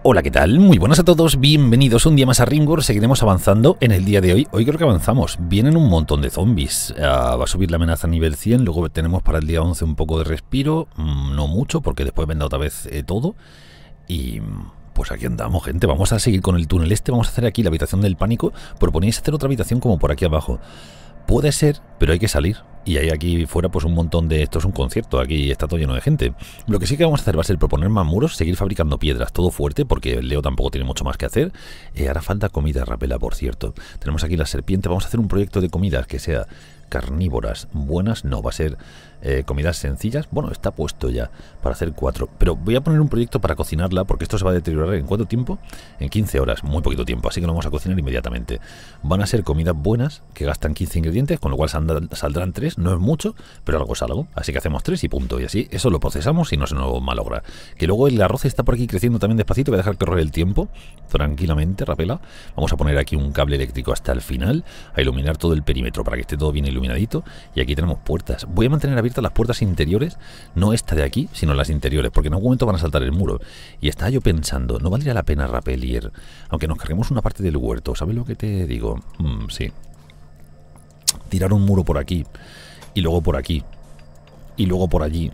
Hola, ¿qué tal? Muy buenas a todos, bienvenidos un día más a Ringworld. Seguiremos avanzando en el día de hoy. Hoy creo que avanzamos. Vienen un montón de zombies. Va a subir la amenaza a nivel 100. Luego tenemos para el día 11 un poco de respiro. No mucho, porque después vendrá otra vez todo. Y pues aquí andamos, gente. Vamos a seguir con el túnel este. Vamos a hacer aquí la habitación del pánico. Proponéis hacer otra habitación como por aquí abajo. Puede ser, pero hay que salir. Y hay aquí fuera pues un montón de... Esto es un concierto, aquí está todo lleno de gente. Lo que sí que vamos a hacer va a ser proponer más muros, seguir fabricando piedras, todo fuerte, porque Leo tampoco tiene mucho más que hacer. Hará falta comida, Rapela, por cierto. Tenemos aquí la serpiente, vamos a hacer un proyecto de comidas que sea carnívoras, buenas, no, va a ser comidas sencillas. Bueno, está puesto ya para hacer 4, pero voy a poner un proyecto para cocinarla, porque esto se va a deteriorar ¿en cuánto tiempo? En 15 horas, muy poquito tiempo, así que lo vamos a cocinar inmediatamente. Van a ser comidas buenas, que gastan 15 ingredientes, con lo cual saldrán 3, no es mucho, pero algo es algo, así que hacemos 3 y punto, y así, eso lo procesamos y no se nos malogra. Que luego el arroz está por aquí creciendo también despacito, voy a dejar correr el tiempo, tranquilamente, Rapela. Vamos a poner aquí un cable eléctrico hasta el final, a iluminar todo el perímetro, para que esté todo bien iluminadito, y aquí tenemos puertas. Voy a mantener abiertas las puertas interiores, no esta de aquí, sino las interiores, porque en algún momento van a saltar el muro. Y estaba yo pensando, ¿no valdría la pena, Rapelier, aunque nos carguemos una parte del huerto? ¿Sabes lo que te digo? Sí. Tirar un muro por aquí, y luego por aquí, y luego por allí.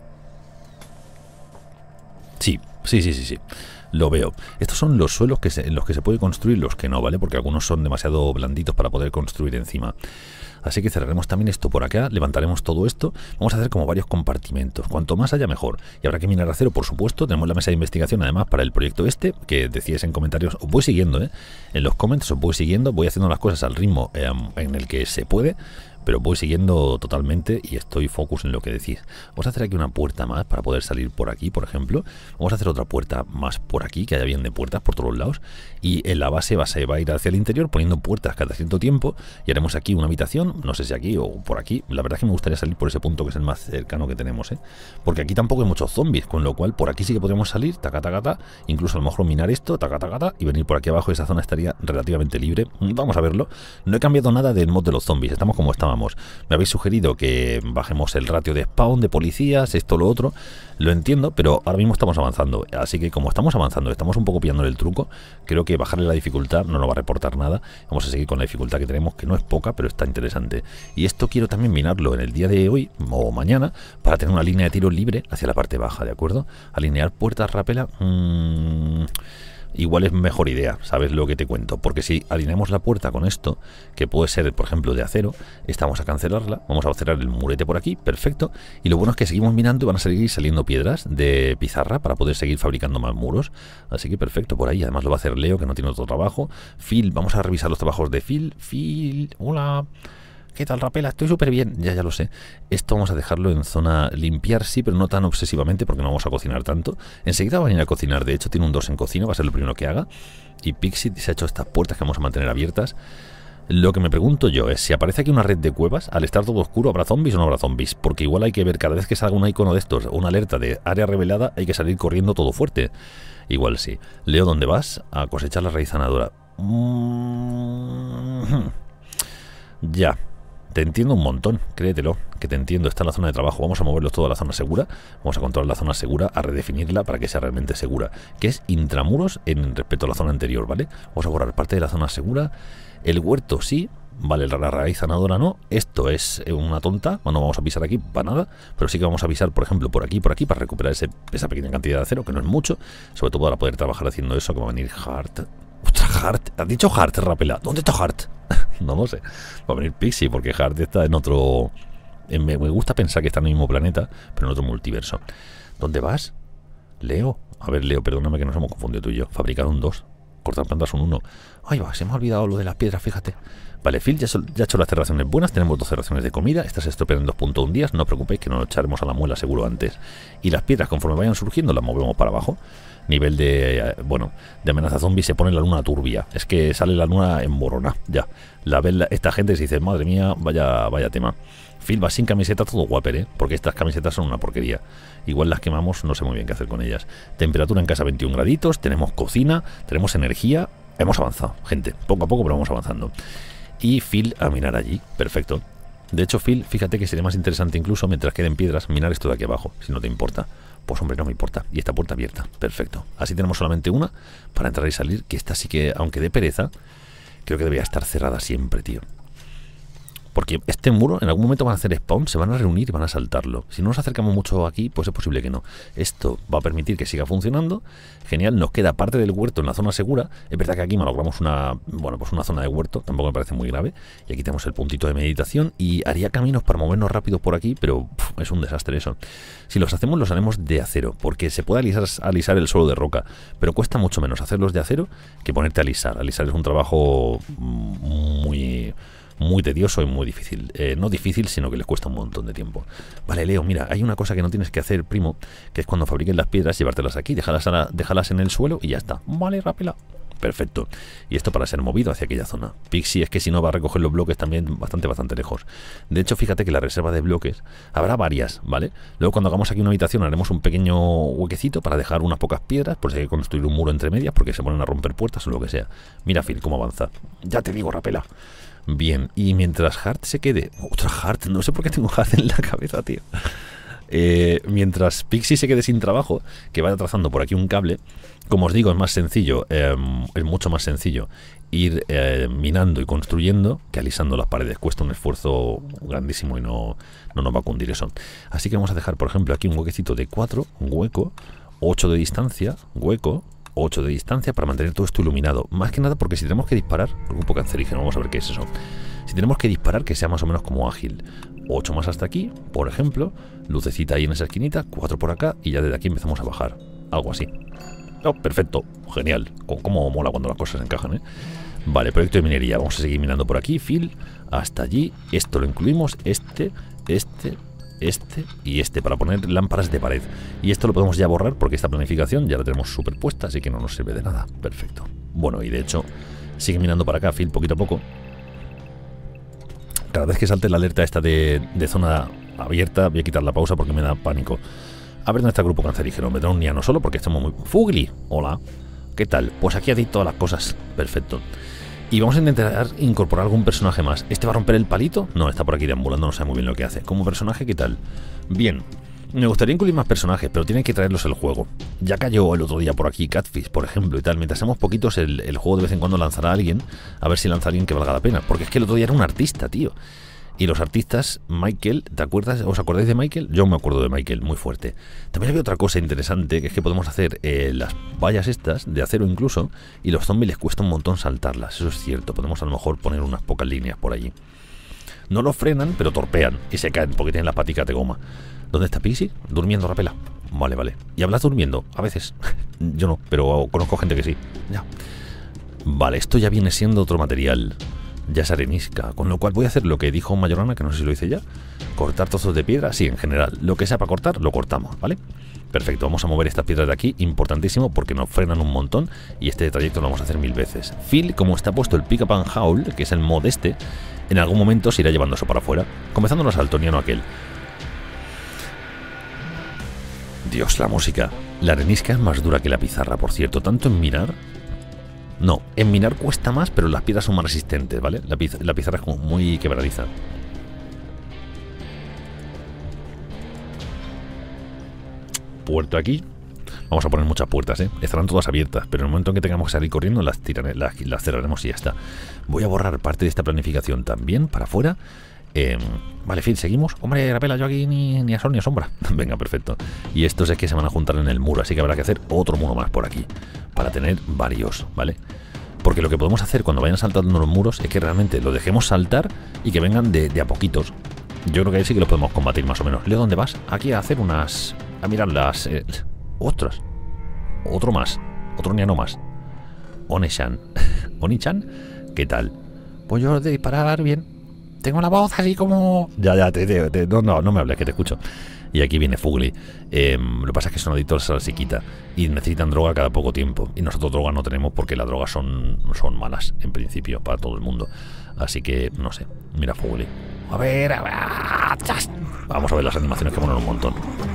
Sí. Lo veo. Estos son los suelos en los que se puede construir, los que no, ¿vale? Porque algunos son demasiado blanditos para poder construir encima. Así que cerraremos también esto por acá, levantaremos todo esto. Vamos a hacer como varios compartimentos. Cuanto más haya, mejor. Y habrá que minar acero, por supuesto. Tenemos la mesa de investigación, además, para el proyecto este, que decíais en comentarios. Os voy siguiendo, ¿eh? En los comments os voy siguiendo. Voy haciendo las cosas al ritmo en el que se puede, pero voy siguiendo totalmente y estoy focus en lo que decís. Vamos a hacer aquí una puerta más para poder salir por aquí, por ejemplo. Vamos a hacer otra puerta más por aquí, que haya bien de puertas por todos lados. Y en la base se va a ir hacia el interior poniendo puertas cada cierto tiempo. Y haremos aquí una habitación, no sé si aquí o por aquí. La verdad es que me gustaría salir por ese punto, que es el más cercano que tenemos, ¿eh? Porque aquí tampoco hay muchos zombies, con lo cual por aquí sí que podríamos salir, taca, taca, taca. Incluso a lo mejor minar esto, taca, taca, taca, y venir por aquí abajo. Esa zona estaría relativamente libre. Vamos a verlo. No he cambiado nada del mod de los zombies, estamos como estábamos. Me habéis sugerido que bajemos el ratio de spawn de policías, esto, lo otro. Lo entiendo, pero ahora mismo estamos avanzando. Así que como estamos avanzando, estamos un poco pillándole el truco. Creo que bajarle la dificultad no nos va a reportar nada. Vamos a seguir con la dificultad que tenemos, que no es poca, pero está interesante. Y esto quiero también minarlo en el día de hoy o mañana, para tener una línea de tiro libre hacia la parte baja, ¿de acuerdo? Alinear puertas, Rapela. Igual es mejor idea, ¿sabes lo que te cuento? Porque si alineamos la puerta con esto, que puede ser, por ejemplo, de acero, esta vamos a cancelarla, vamos a cerrar el murete por aquí, perfecto. Y lo bueno es que seguimos minando y van a seguir saliendo piedras de pizarra para poder seguir fabricando más muros. Así que perfecto por ahí. Además lo va a hacer Leo, que no tiene otro trabajo. Phil, vamos a revisar los trabajos de Phil. Phil, hola. ¿Qué tal, Rapela? Estoy súper bien, ya lo sé. Esto vamos a dejarlo en zona limpiar, sí, pero no tan obsesivamente, porque no vamos a cocinar tanto. Enseguida va a venir a cocinar, de hecho tiene un 2 en cocina, va a ser lo primero que haga. Y Pixie se ha hecho estas puertas que vamos a mantener abiertas. Lo que me pregunto yo es, si aparece aquí una red de cuevas, al estar todo oscuro, ¿habrá zombies o no habrá zombies? Porque igual hay que ver, cada vez que salga un icono de estos, una alerta de área revelada, hay que salir corriendo todo fuerte. Igual sí. Leo, ¿dónde vas? A cosechar la raíz sanadora. Ya. Te entiendo un montón, créetelo, que te entiendo. Está en la zona de trabajo, vamos a moverlos todo a la zona segura. Vamos a controlar la zona segura, a redefinirla para que sea realmente segura, que es intramuros en respecto a la zona anterior, ¿vale? Vamos a borrar parte de la zona segura. El huerto sí, vale, la raíz sanadora no. Esto es una tonta, no vamos a pisar aquí para nada, pero sí que vamos a pisar, por ejemplo, por aquí, para recuperar esa pequeña cantidad de acero, que no es mucho, sobre todo para poder trabajar haciendo eso, que va a venir Hart. ¡Ostras, Hart! ¿Has dicho Hart, Rapela? ¿Dónde está Hart? No lo sé. Va a venir Pixie, porque Hart está en otro... Me gusta pensar que está en el mismo planeta, pero en otro multiverso. ¿Dónde vas? Leo. A ver, Leo, perdóname que nos hemos confundido tú y yo. Fabricar un 2. Cortar plantas un 1. Ay, va, se me ha olvidado lo de las piedras, fíjate. Vale, Phil ya ha hecho las cerraciones buenas. Tenemos 12 raciones de comida. Estas se estropean en 2.1 días. No os preocupéis que no lo echaremos a la muela seguro antes. Y las piedras, conforme vayan surgiendo, las movemos para abajo. Nivel de, bueno, de amenaza zombie, se pone la luna turbia. Es que sale la luna en borona, ya. Esta gente se dice, madre mía, vaya tema. Phil va sin camiseta, todo guaper, ¿eh? Porque estas camisetas son una porquería. Igual las quemamos, no sé muy bien qué hacer con ellas. Temperatura en casa 21 graditos, tenemos cocina, tenemos energía. Hemos avanzado, gente, poco a poco, pero vamos avanzando. Y Phil a minar allí, perfecto. De hecho, Phil, fíjate que sería más interesante incluso, mientras queden piedras, minar esto de aquí abajo, si no te importa. Pues hombre, no me importa. Y esta puerta abierta. Perfecto. Así tenemos solamente una para entrar y salir, que esta sí que, aunque dé pereza, creo que debería estar cerrada siempre, tío. Porque este muro en algún momento van a hacer spawn, se van a reunir y van a saltarlo. Si no nos acercamos mucho aquí, pues es posible que no. Esto va a permitir que siga funcionando. Genial, nos queda parte del huerto en la zona segura. Es verdad que aquí malogramos una zona de huerto, tampoco me parece muy grave. Y aquí tenemos el puntito de meditación y haría caminos para movernos rápido por aquí, pero es un desastre eso. Si los hacemos, los haremos de acero, porque se puede alisar el suelo de roca, pero cuesta mucho menos hacerlos de acero que ponerte a alisar. Alisar es un trabajo muy tedioso y muy difícil. No difícil, sino que les cuesta un montón de tiempo. Vale, Leo, mira, hay una cosa que no tienes que hacer, primo, que es cuando fabriques las piedras, llevártelas aquí, déjalas en el suelo y ya está. Vale, rápida. Perfecto. Y esto para ser movido hacia aquella zona. Pixie es que si no va a recoger los bloques también bastante lejos. De hecho, fíjate que la reserva de bloques habrá varias, ¿vale? Luego cuando hagamos aquí una habitación haremos un pequeño huequecito para dejar unas pocas piedras, por si hay que construir un muro entre medias, porque se ponen a romper puertas o lo que sea. Mira, Phil, cómo avanza. Ya te digo, rapela. Bien, y mientras Hart se quede... Otra Hart, no sé por qué tengo Hart en la cabeza, tío. Mientras Pixie se quede sin trabajo, que vaya trazando por aquí un cable, como os digo, es más sencillo, es mucho más sencillo ir minando y construyendo que alisando las paredes. Cuesta un esfuerzo grandísimo y no nos va a cundir eso. Así que vamos a dejar, por ejemplo, aquí un huequecito de 4, un hueco, 8 de distancia, hueco, 8 de distancia para mantener todo esto iluminado. Más que nada porque si tenemos que disparar, grupo cancerígeno, vamos a ver qué es eso. Si tenemos que disparar, que sea más o menos como ágil. 8 más hasta aquí, por ejemplo, lucecita ahí en esa esquinita, 4 por acá y ya desde aquí empezamos a bajar. Algo así. Oh, perfecto, genial. Cómo mola cuando las cosas encajan, ¿eh? Vale, proyecto de minería. Vamos a seguir minando por aquí, Phil, hasta allí. Esto lo incluimos, este y este para poner lámparas de pared. Y esto lo podemos ya borrar porque esta planificación ya la tenemos superpuesta, así que no nos sirve de nada. Perfecto. Bueno, y de hecho, sigue minando para acá, Phil, poquito a poco. Cada vez que salte la alerta esta de zona abierta, voy a quitar la pausa porque me da pánico. A ver dónde está el grupo cancerígeno. Me da un niano solo porque estamos muy... ¡Fugly! Hola. ¿Qué tal? Pues aquí hay todas las cosas. Perfecto. Y vamos a intentar incorporar algún personaje más. ¿Este va a romper el palito? No, está por aquí deambulando, no sé muy bien lo que hace. Como personaje, ¿qué tal? Bien. Me gustaría incluir más personajes, pero tienen que traerlos el juego. Ya cayó el otro día por aquí Catfish, por ejemplo, y tal. Mientras seamos poquitos, el juego de vez en cuando lanzará a alguien, a ver si lanza a alguien que valga la pena. Porque es que el otro día era un artista, tío. Y los artistas, Michael, ¿te acuerdas? ¿Os acordáis de Michael? Yo me acuerdo de Michael, muy fuerte. También había otra cosa interesante, que es que podemos hacer las vallas estas, de acero incluso, y los zombies les cuesta un montón saltarlas, eso es cierto. Podemos a lo mejor poner unas pocas líneas por allí. No los frenan, pero torpean, y se caen porque tienen las paticas de goma. ¿Dónde está Pixie? Durmiendo, rapela. Vale, vale. ¿Y hablas durmiendo? A veces. Yo no, pero conozco gente que sí. Ya. Vale, esto ya viene siendo otro material. Ya es arenisca, con lo cual voy a hacer lo que dijo Mayorana, que no sé si lo hice ya. Cortar trozos de piedra, sí, en general. Lo que sea para cortar, lo cortamos, ¿vale? Perfecto, vamos a mover estas piedras de aquí, importantísimo porque nos frenan un montón y este trayecto lo vamos a hacer 1000 veces. Phil, como está puesto el Pick Up and Howl, que es el mod este, en algún momento se irá llevando eso para afuera, comenzando el saltoniano aquel. Dios, la música. La arenisca es más dura que la pizarra, por cierto, tanto en mirar... No, en minar cuesta más, pero las piedras son más resistentes, ¿vale? La pizarra es como muy quebradiza. Puerta aquí. Vamos a poner muchas puertas, ¿eh? Estarán todas abiertas, pero en el momento en que tengamos que salir corriendo las cerraremos y ya está. Voy a borrar parte de esta planificación también para afuera. Vale, Phil, seguimos. Hombre, la pela, yo aquí ni a sol ni a sombra. Venga, perfecto. Y estos es que se van a juntar en el muro, así que habrá que hacer otro muro más por aquí para tener varios, ¿vale? Porque lo que podemos hacer cuando vayan saltando los muros es que realmente lo dejemos saltar y que vengan de a poquitos. Yo creo que ahí sí que los podemos combatir más o menos. Leo, ¿dónde vas? Aquí a hacer unas... a mirar las... ¡Ostras! Otro más. Otro niano más. One-chan. ¿Oni-chan? ¿Qué tal? Pues yo de disparar bien. Tengo la voz así como... Ya, no me hables, que te escucho. Y aquí viene Fugly. Lo que pasa es que son adictos a la psiquita y necesitan droga cada poco tiempo. Y nosotros droga no tenemos porque las drogas son malas, en principio, para todo el mundo. Así que, no sé. Mira Fugly. A ver... Vamos a ver las animaciones que ponen un montón.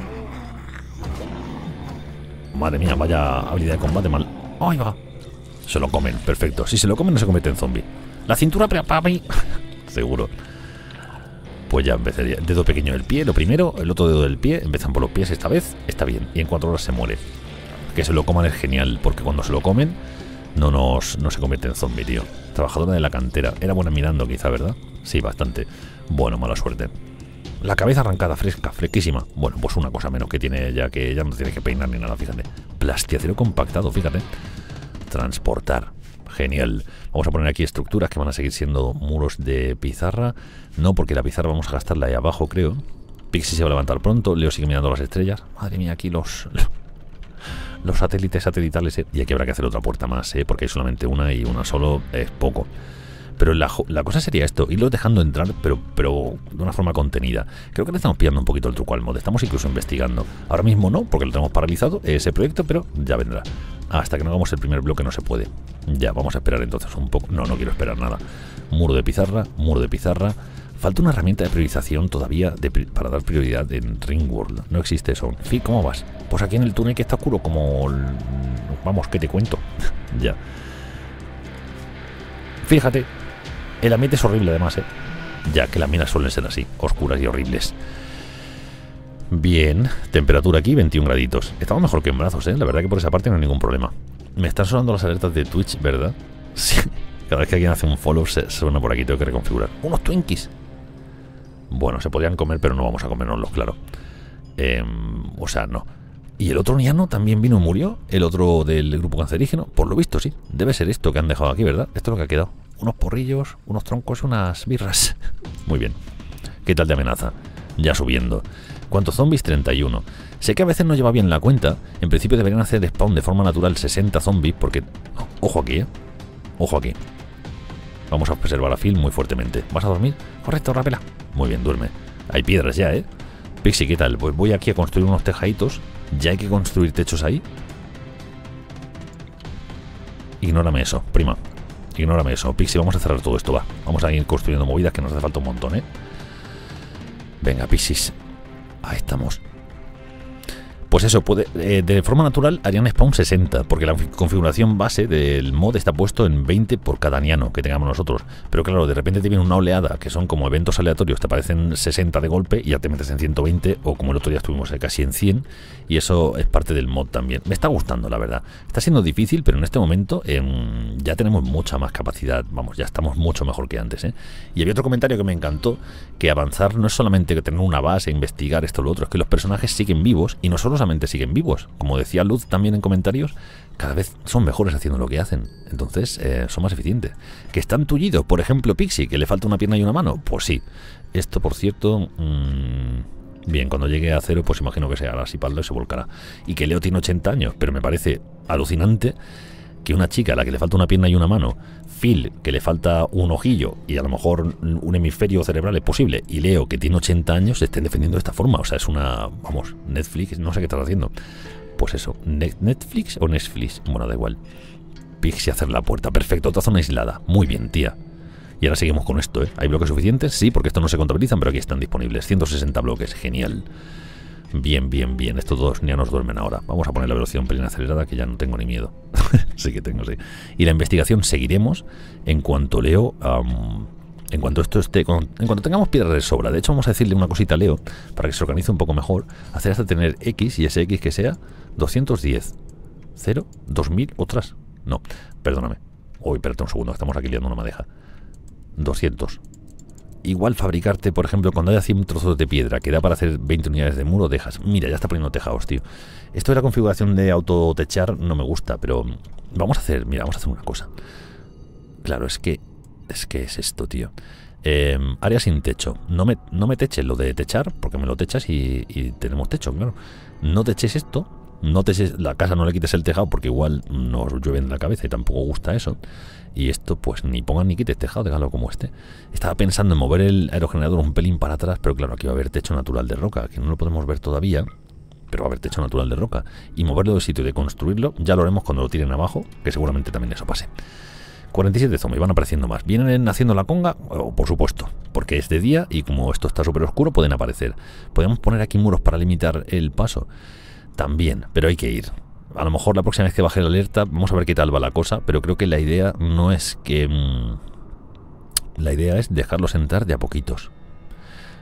Madre mía, vaya habilidad de combate mal. ¡Ahí va! Se lo comen, perfecto. Si se lo comen no se convierte en zombie. La cintura para mí... Seguro. pues ya empezaría. Dedo pequeño del pie, lo primero, el otro dedo del pie, empiezan por los pies esta vez, está bien. Y en 4 horas se muere. Que se lo coman es genial, porque cuando se lo comen no se convierte en zombie, tío. Trabajadora de la cantera. Era buena mirando quizá, ¿verdad? Sí, bastante. Bueno, mala suerte. La cabeza arrancada, fresca, fresquísima. Bueno, pues una cosa menos que tiene ella, que ya no tiene que peinar ni nada, fíjate. Plastiacero compactado, fíjate. Transportar. Genial. Vamos a poner aquí estructuras que van a seguir siendo muros de pizarra. No, porque la pizarra vamos a gastarla ahí abajo, creo. Pixie se va a levantar pronto. Leo sigue mirando las estrellas. Madre mía, aquí los satélites satelitales. Y aquí habrá que hacer otra puerta más, porque hay solamente una y una solo es poco. Pero la cosa sería esto, irlo dejando entrar, pero de una forma contenida. Creo que le estamos pillando un poquito el truco al mod. Estamos incluso investigando. Ahora mismo no, porque lo tenemos paralizado, ese proyecto, pero ya vendrá. Hasta que no hagamos el primer bloque no se puede. Ya, vamos a esperar entonces un poco. No quiero esperar nada. Muro de pizarra, muro de pizarra. Falta una herramienta de priorización todavía para dar prioridad en Ringworld. No existe eso. En fin, ¿cómo vas? Pues aquí en el túnel que está oscuro como... Vamos, ¿qué te cuento? Ya. Fíjate. El ambiente es horrible además, ya que las minas suelen ser así, oscuras y horribles. Bien, temperatura aquí 21 graditos. Estamos mejor que en brazos, la verdad que por esa parte no hay ningún problema. Me están sonando las alertas de Twitch, ¿verdad? Sí, cada vez que alguien hace un follow se suena por aquí, tengo que reconfigurar. ¡Unos Twinkies! Bueno, se podrían comer, pero no vamos a comérnoslos, claro. O sea, no. ¿Y el otro niano también vino y murió? ¿El otro del grupo cancerígeno? Por lo visto, sí. Debe ser esto que han dejado aquí, ¿verdad? Esto es lo que ha quedado. Unos porrillos, unos troncos, unas birras. Muy bien. ¿Qué tal de amenaza? Ya subiendo. ¿Cuántos zombies? 31. Sé que a veces no lleva bien la cuenta. En principio deberían hacer spawn de forma natural 60 zombies porque... Ojo aquí, Ojo aquí. Vamos a observar a Phil muy fuertemente. ¿Vas a dormir? Correcto, rápela. Muy bien, duerme. Hay piedras ya, Pixie, ¿qué tal? Pues voy aquí a construir unos tejaditos. ¿Ya hay que construir techos ahí? Ignórame eso, prima. Ignórame eso. Pixie, vamos a cerrar todo esto, va. Vamos a ir construyendo movidas que nos hace falta un montón, Venga, Pixis. Ahí estamos. Pues eso, de forma natural harían spawn 60, porque la configuración base del mod está puesto en 20 por cada niano que tengamos nosotros. Pero claro, de repente te viene una oleada que son como eventos aleatorios, te aparecen 60 de golpe y ya te metes en 120, o como el otro día estuvimos casi en 100, y eso es parte del mod también. Me está gustando, la verdad. Está siendo difícil, pero en este momento ya tenemos mucha más capacidad, vamos, ya estamos mucho mejor que antes, Y había otro comentario que me encantó, que avanzar no es solamente tener una base, investigar esto o lo otro, es que los personajes siguen vivos, y no solamente siguen vivos. Como decía Luz también en comentarios, cada vez son mejores haciendo lo que hacen. Entonces, son más eficientes. ¿Que están tullidos? Por ejemplo, Pixie, que le falta una pierna y una mano. Pues sí. Esto, por cierto... bien, cuando llegue a 0, pues imagino que se hará así paldo y se volcará. Y que Leo tiene 80 años, pero me parece alucinante que una chica a la que le falta una pierna y una mano, Phil, que le falta un ojillo y a lo mejor un hemisferio cerebral es posible, y Leo, que tiene 80 años, se estén defendiendo de esta forma. O sea, es una... Vamos, Netflix, no sé qué estás haciendo. Pues eso, ¿Netflix o Netflix? Bueno, da igual. Pixie hacer la puerta, perfecto, otra zona aislada. Muy bien, tía. Y ahora seguimos con esto, ¿Hay bloques suficientes? Sí, porque estos no se contabilizan, pero aquí están disponibles. 160 bloques, genial. Bien, bien, bien. Estos dos ya nos duermen ahora. Vamos a poner la velocidad un pelín acelerada, que ya no tengo ni miedo. Sí que tengo, sí. Y la investigación seguiremos en cuanto Leo... en cuanto esto esté... En cuanto tengamos piedras de sobra. De hecho, vamos a decirle una cosita a Leo, para que se organice un poco mejor. Hacer hasta tener X, y ese X que sea 210. 0, 2000, otras. No, perdóname. Uy, espérate un segundo, estamos aquí liando una madeja. 200. Igual fabricarte, por ejemplo, cuando haya 100 trozos de piedra que da para hacer 20 unidades de muro, dejas. Mira, ya está poniendo tejados, tío. Esto de la configuración de autotechar no me gusta, pero vamos a hacer, mira, vamos a hacer una cosa. Claro, es que es esto, tío. Área sin techo. No me teches lo de techar, porque me lo techas y tenemos techo, claro. No teches esto. No teches la casa, no le quites el tejado, porque igual nos llueve en la cabeza y tampoco gusta eso. Y esto, pues ni pongan ni quites tejado, déjalo como esté. Estaba pensando en mover el aerogenerador un pelín para atrás, pero claro, aquí va a haber techo natural de roca, que no lo podemos ver todavía, pero va a haber techo natural de roca. Y moverlo del sitio y de construirlo, ya lo haremos cuando lo tiren abajo, que seguramente también eso pase. 47 zombies, van apareciendo más. ¿Vienen haciendo la conga? Oh, por supuesto, porque es de día y como esto está súper oscuro, pueden aparecer. ¿Podemos poner aquí muros para limitar el paso? También, pero hay que ir. A lo mejor la próxima vez que baje la alerta, vamos a ver qué tal va la cosa, pero creo que la idea no es que... la idea es dejarlos entrar de a poquitos.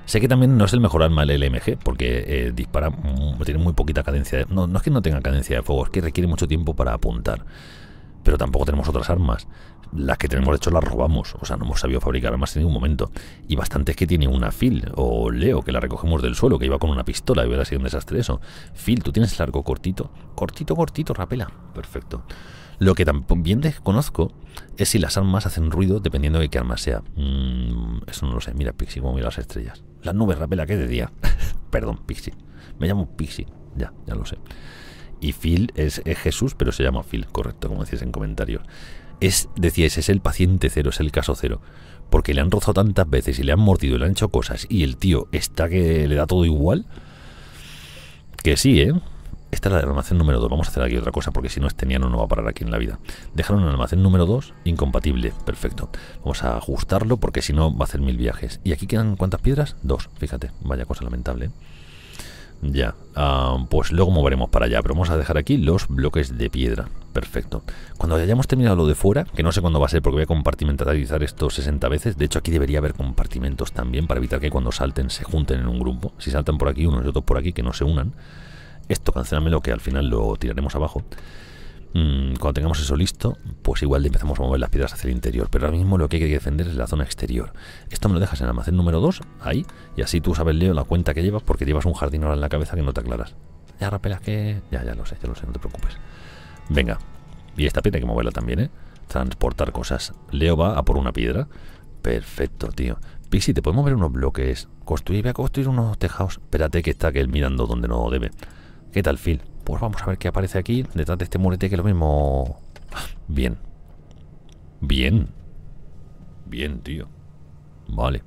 Sé que también no es el mejor arma el LMG, porque dispara, tiene muy poquita cadencia. No es que no tenga cadencia de fuego, es que requiere mucho tiempo para apuntar. Pero tampoco tenemos otras armas. Las que tenemos, de hecho, las robamos. O sea, no hemos sabido fabricar armas en ningún momento. Y bastante es que tiene una Phil o Leo, que la recogemos del suelo, que iba con una pistola y hubiera sido un desastre eso. Phil, ¿tú tienes el arco cortito? Cortito, rapela. Perfecto. Lo que también desconozco es si las armas hacen ruido dependiendo de qué arma sea. Eso no lo sé. Mira, Pixie, como mira las estrellas. Las nubes, rapela, que de día. Perdón, Pixie. Me llamo Pixie. Ya lo sé. Y Phil es Jesús, pero se llama Phil, correcto, como decías en comentarios. Decíais, es el paciente cero, es el caso cero. Porque le han rozado tantas veces y le han mordido y le han hecho cosas y el tío está que le da todo igual. Que sí, ¿eh? Esta es la del almacén número 2. Vamos a hacer aquí otra cosa porque si no este niano no va a parar aquí en la vida. Dejaron en el almacén número 2 incompatible. Perfecto. Vamos a ajustarlo porque si no va a hacer 1000 viajes. ¿Y aquí quedan cuántas piedras? 2. Fíjate, vaya cosa lamentable. Ya, pues luego moveremos para allá, pero vamos a dejar aquí los bloques de piedra. Perfecto. Cuando hayamos terminado lo de fuera, que no sé cuándo va a ser porque voy a compartimentalizar esto 60 veces. De hecho, aquí debería haber compartimentos también para evitar que cuando salten se junten en un grupo. Si saltan por aquí unos y otros por aquí, que no se unan. Esto cancélamelo, que al final lo tiraremos abajo. Cuando tengamos eso listo, pues igual empezamos a mover las piedras hacia el interior. Pero ahora mismo lo que hay que defender es la zona exterior. Esto me lo dejas en el almacén número 2, ahí. Y así tú sabes, Leo, la cuenta que llevas, porque llevas un jardín ahora en la cabeza que no te aclaras. Ya, rapelas que... Ya lo sé, no te preocupes. Venga. Y esta piedra hay que moverla también, ¿eh? Transportar cosas. Leo va a por una piedra. Perfecto, tío. Pixie, ¿te puedes mover unos bloques? Voy a construir unos tejados. Espérate que está aquel mirando donde no debe. ¿Qué tal, Phil? Pues vamos a ver qué aparece aquí, detrás de este murete, que es lo mismo... Bien, tío. Vale.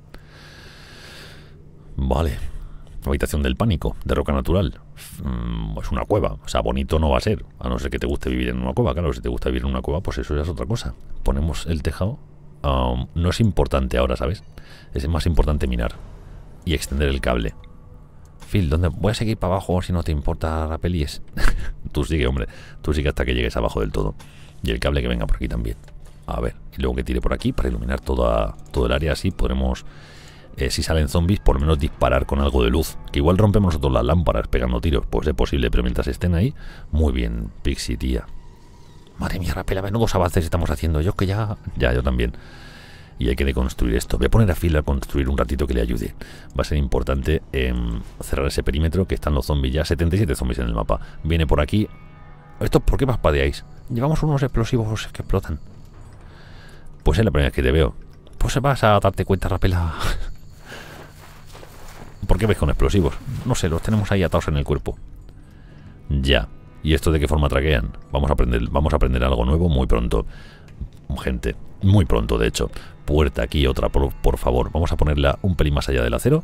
Habitación del pánico, de roca natural. Es una cueva, o sea, bonito no va a ser. A no ser que te guste vivir en una cueva. Claro, si te gusta vivir en una cueva, pues eso ya es otra cosa. Ponemos el tejado. No es importante ahora, ¿sabes? Es más importante minar y extender el cable. Phil, ¿dónde? Voy a seguir para abajo si no te importa la pelies. Tú sigue, hombre. Tú sigue hasta que llegues abajo del todo. Y el cable que venga por aquí también. A ver. Y luego que tire por aquí para iluminar todo el área. Así podremos, si salen zombies, por lo menos disparar con algo de luz. Que igual rompemos nosotros las lámparas pegando tiros. Pues es posible, pero mientras estén ahí... Muy bien, Pixie, tía. Madre mía, rapela, menudos avances estamos haciendo. Yo que ya... yo también. Y hay que deconstruir esto. Voy a poner a Phil a construir un ratito que le ayude. Va a ser importante cerrar ese perímetro, que están los zombies ya. 77 zombies en el mapa. Viene por aquí. ¿Esto por qué parpadeáis? Llevamos unos explosivos que explotan. Pues es la primera vez que te veo. Pues vas a darte cuenta, rapela. ¿Por qué ves con explosivos? No sé, los tenemos ahí atados en el cuerpo. Ya. ¿Y esto de qué forma traquean? Vamos a aprender algo nuevo muy pronto. Gente, muy pronto, de hecho. Puerta aquí, otra, por favor. Vamos a ponerla un pelín más allá del acero.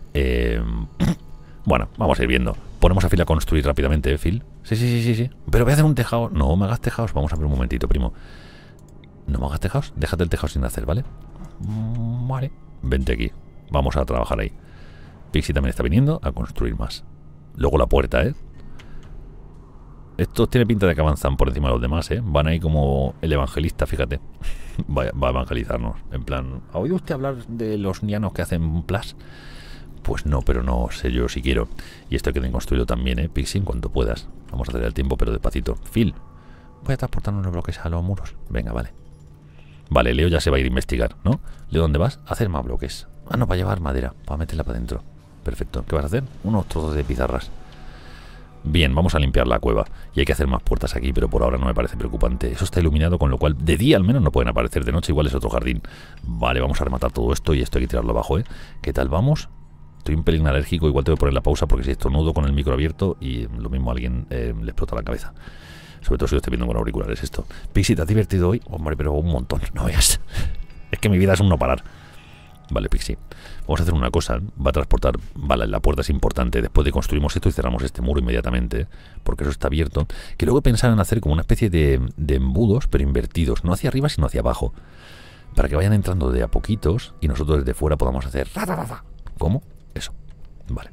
Bueno, vamos a ir viendo. Ponemos a Phil a construir rápidamente, ¿eh, Phil? Sí. Pero voy a hacer un tejado. No me hagas tejados. Vamos a ver un momentito, primo. No me hagas tejados. Déjate el tejado sin hacer, ¿vale? Vale. Vente aquí. Vamos a trabajar ahí. Pixie también está viniendo a construir más. Luego la puerta, ¿eh? Esto tiene pinta de que avanzan por encima de los demás, ¿eh? Van ahí como el evangelista, fíjate. Va a evangelizarnos. En plan, ¿ha oído usted hablar de los nianos que hacen plas? Pues no, pero no sé yo si quiero. Y esto hay que construirlo también, ¿eh? Pixie, en cuanto puedas. Vamos a hacer el tiempo, pero despacito. Phil, voy a transportar unos bloques a los muros. Venga, vale. Vale, Leo ya se va a ir a investigar, ¿no? Leo, ¿dónde vas? A hacer más bloques. Ah, no, para llevar madera, para meterla para adentro. Perfecto. ¿Qué vas a hacer? Unos trozos de pizarras. Bien, vamos a limpiar la cueva. Y hay que hacer más puertas aquí, pero por ahora no me parece preocupante. Eso está iluminado, con lo cual de día al menos no pueden aparecer. De noche igual es otro jardín. Vale, vamos a rematar todo esto y esto hay que tirarlo abajo, ¿eh? ¿Qué tal vamos? Estoy un pelín alérgico, igual tengo que poner la pausa porque si estornudo con el micro abierto y lo mismo a alguien le explota la cabeza. Sobre todo si lo estoy viendo con auriculares esto. Pixie, ¿te has divertido hoy? Hombre, pero un montón, no veas. Es que mi vida es un no parar. Vale, Pixie. Vamos a hacer una cosa. Va a transportar... Vale, la puerta es importante. Después de construimos esto y cerramos este muro inmediatamente, porque eso está abierto. Que luego pensaban en hacer como una especie de embudos, pero invertidos. No hacia arriba, sino hacia abajo. Para que vayan entrando de a poquitos y nosotros desde fuera podamos hacer... ¿Cómo? Eso. Vale.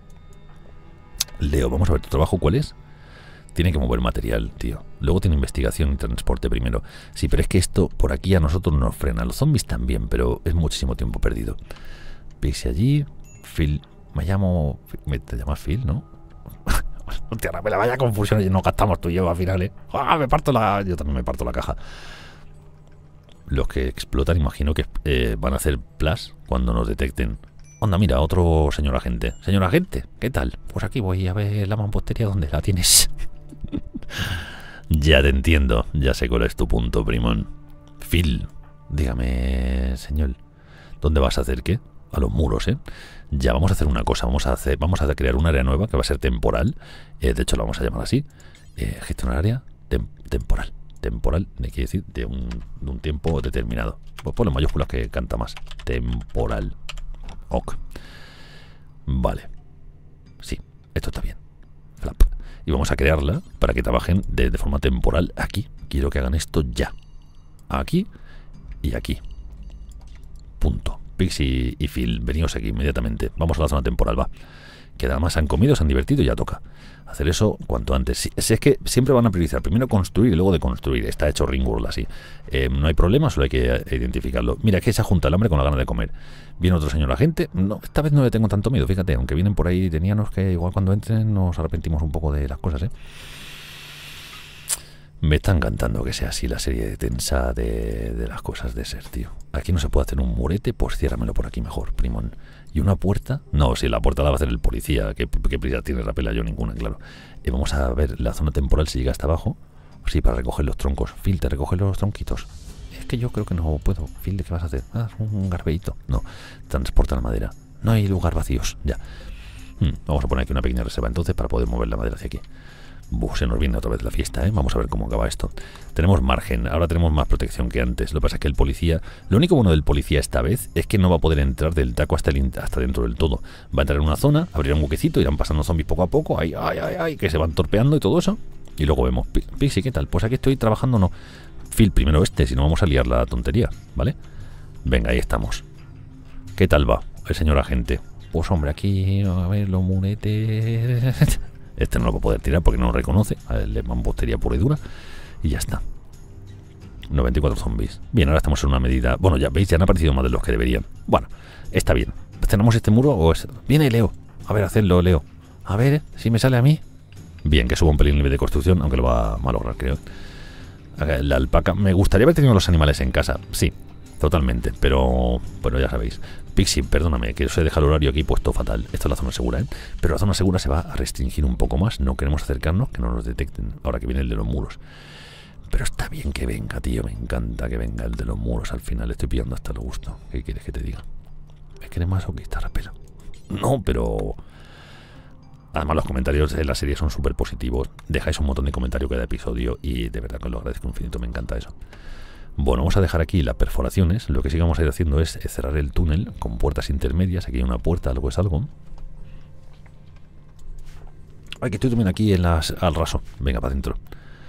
Leo, vamos a ver tu trabajo. ¿Cuál es? Tiene que mover material, tío. Luego tiene investigación y transporte primero. Sí, pero es que esto por aquí a nosotros nos frena. Los zombies también, pero es muchísimo tiempo perdido. Pixie allí. Phil. Me llamo... ¿Te llamas Phil, no? Hostia, la vaya confusión y nos gastamos tú y yo al final, ¿eh? ¡Ah, me parto la... Yo también me parto la caja. Los que explotan, imagino que van a hacer plus cuando nos detecten. Onda, mira, otro señor agente. Señor agente, ¿qué tal? Pues aquí voy a ver la mampostería. ¿Dónde la tienes? Ya te entiendo. Ya sé cuál es tu punto, primón. Phil, dígame, señor, ¿dónde vas a hacer qué? A los muros, ¿eh? Ya vamos a hacer una cosa. Vamos a crear un área nueva que va a ser temporal. De hecho, la vamos a llamar así. Gestionar área temporal. Temporal, quiere decir de un tiempo determinado. Pues ponle mayúsculas que canta más. Temporal. Ok. Vale. Sí, esto está bien. Flap. Y vamos a crearla para que trabajen de forma temporal aquí. Quiero que hagan esto ya. Aquí y aquí. Punto. Pixie y Phil, venidos aquí inmediatamente. Vamos a la zona temporal, va. Que además han comido, se han divertido y ya toca. Hacer eso cuanto antes. Si es que siempre van a priorizar primero construir y luego deconstruir. Está hecho Ringworld así. No hay problema, solo hay que identificarlo. Mira, que se junta el hambre con la gana de comer. Viene otro señor agente. No, esta vez no le tengo tanto miedo, fíjate. Aunque vienen por ahí tenianos que igual cuando entren nos arrepentimos un poco de las cosas, ¿eh? Me está encantando que sea así la serie de tensa de las cosas de ser, tío. Aquí no se puede hacer un murete, pues ciérramelo por aquí mejor, primón. ¿Y una puerta? No, si la puerta la va a hacer el policía. ¿Qué prisa tiene Rapela? Yo ninguna, claro. Vamos a ver la zona temporal si llega hasta abajo. Sí, para recoger los troncos. Phil, ¿te recoge los tronquitos? Es que yo creo que no puedo. Phil, ¿de qué vas a hacer? Ah, un garbeito. No, transporta la madera. No hay lugar vacíos, ya. Vamos a poner aquí una pequeña reserva entonces para poder mover la madera hacia aquí. Se nos viene otra vez la fiesta, ¿eh? Vamos a ver cómo acaba esto. Tenemos margen, ahora tenemos más protección que antes. Lo que pasa es que el policía... Lo único bueno del policía esta vez es que no va a poder entrar del taco hasta dentro del todo. Va a entrar en una zona, abrirá un huequecito, irán pasando zombies poco a poco, ay, que se van torpeando y todo eso. Y luego vemos, Pixie, ¿qué tal? Pues aquí estoy trabajando, no. Phil, primero si no vamos a liar la tontería, ¿vale? Venga, ahí estamos. ¿Qué tal va el señor agente? Pues hombre, aquí, a ver, los muretes... Este no lo va a poder tirar porque no lo reconoce. A ver, le mampostería pura y dura. Y ya está. 94 zombies. Bien, ahora estamos en una medida... Bueno, ya veis, ya han aparecido más de los que deberían. Bueno, está bien. ¿Tenemos este muro o es...? Viene Leo. A ver, hacedlo, Leo. A ver, si me sale a mí. Bien, que suba un pelín el nivel de construcción, aunque lo va a lograr, creo. La alpaca... Me gustaría haber tenido los animales en casa. Sí, totalmente. Pero ya sabéis. Pixie, perdóname, que os he dejado el horario aquí puesto fatal. Esta es la zona segura, ¿eh? Pero la zona segura se va a restringir un poco más. No queremos acercarnos, que no nos detecten. Ahora que viene el de los muros. Pero está bien que venga, tío. Me encanta que venga el de los muros. Al final estoy pillando hasta lo gusto. ¿Qué quieres que te diga? Es que eres masoquista, Rapela. No, pero... Además los comentarios de la serie son súper positivos. Dejáis un montón de comentarios cada episodio y de verdad que os lo agradezco infinito. Me encanta eso. Bueno, vamos a dejar aquí las perforaciones. Lo que sí que vamos a ir haciendo es cerrar el túnel con puertas intermedias. Aquí hay una puerta, algo es algo. Ay, que estoy también aquí en al raso. Venga, para adentro.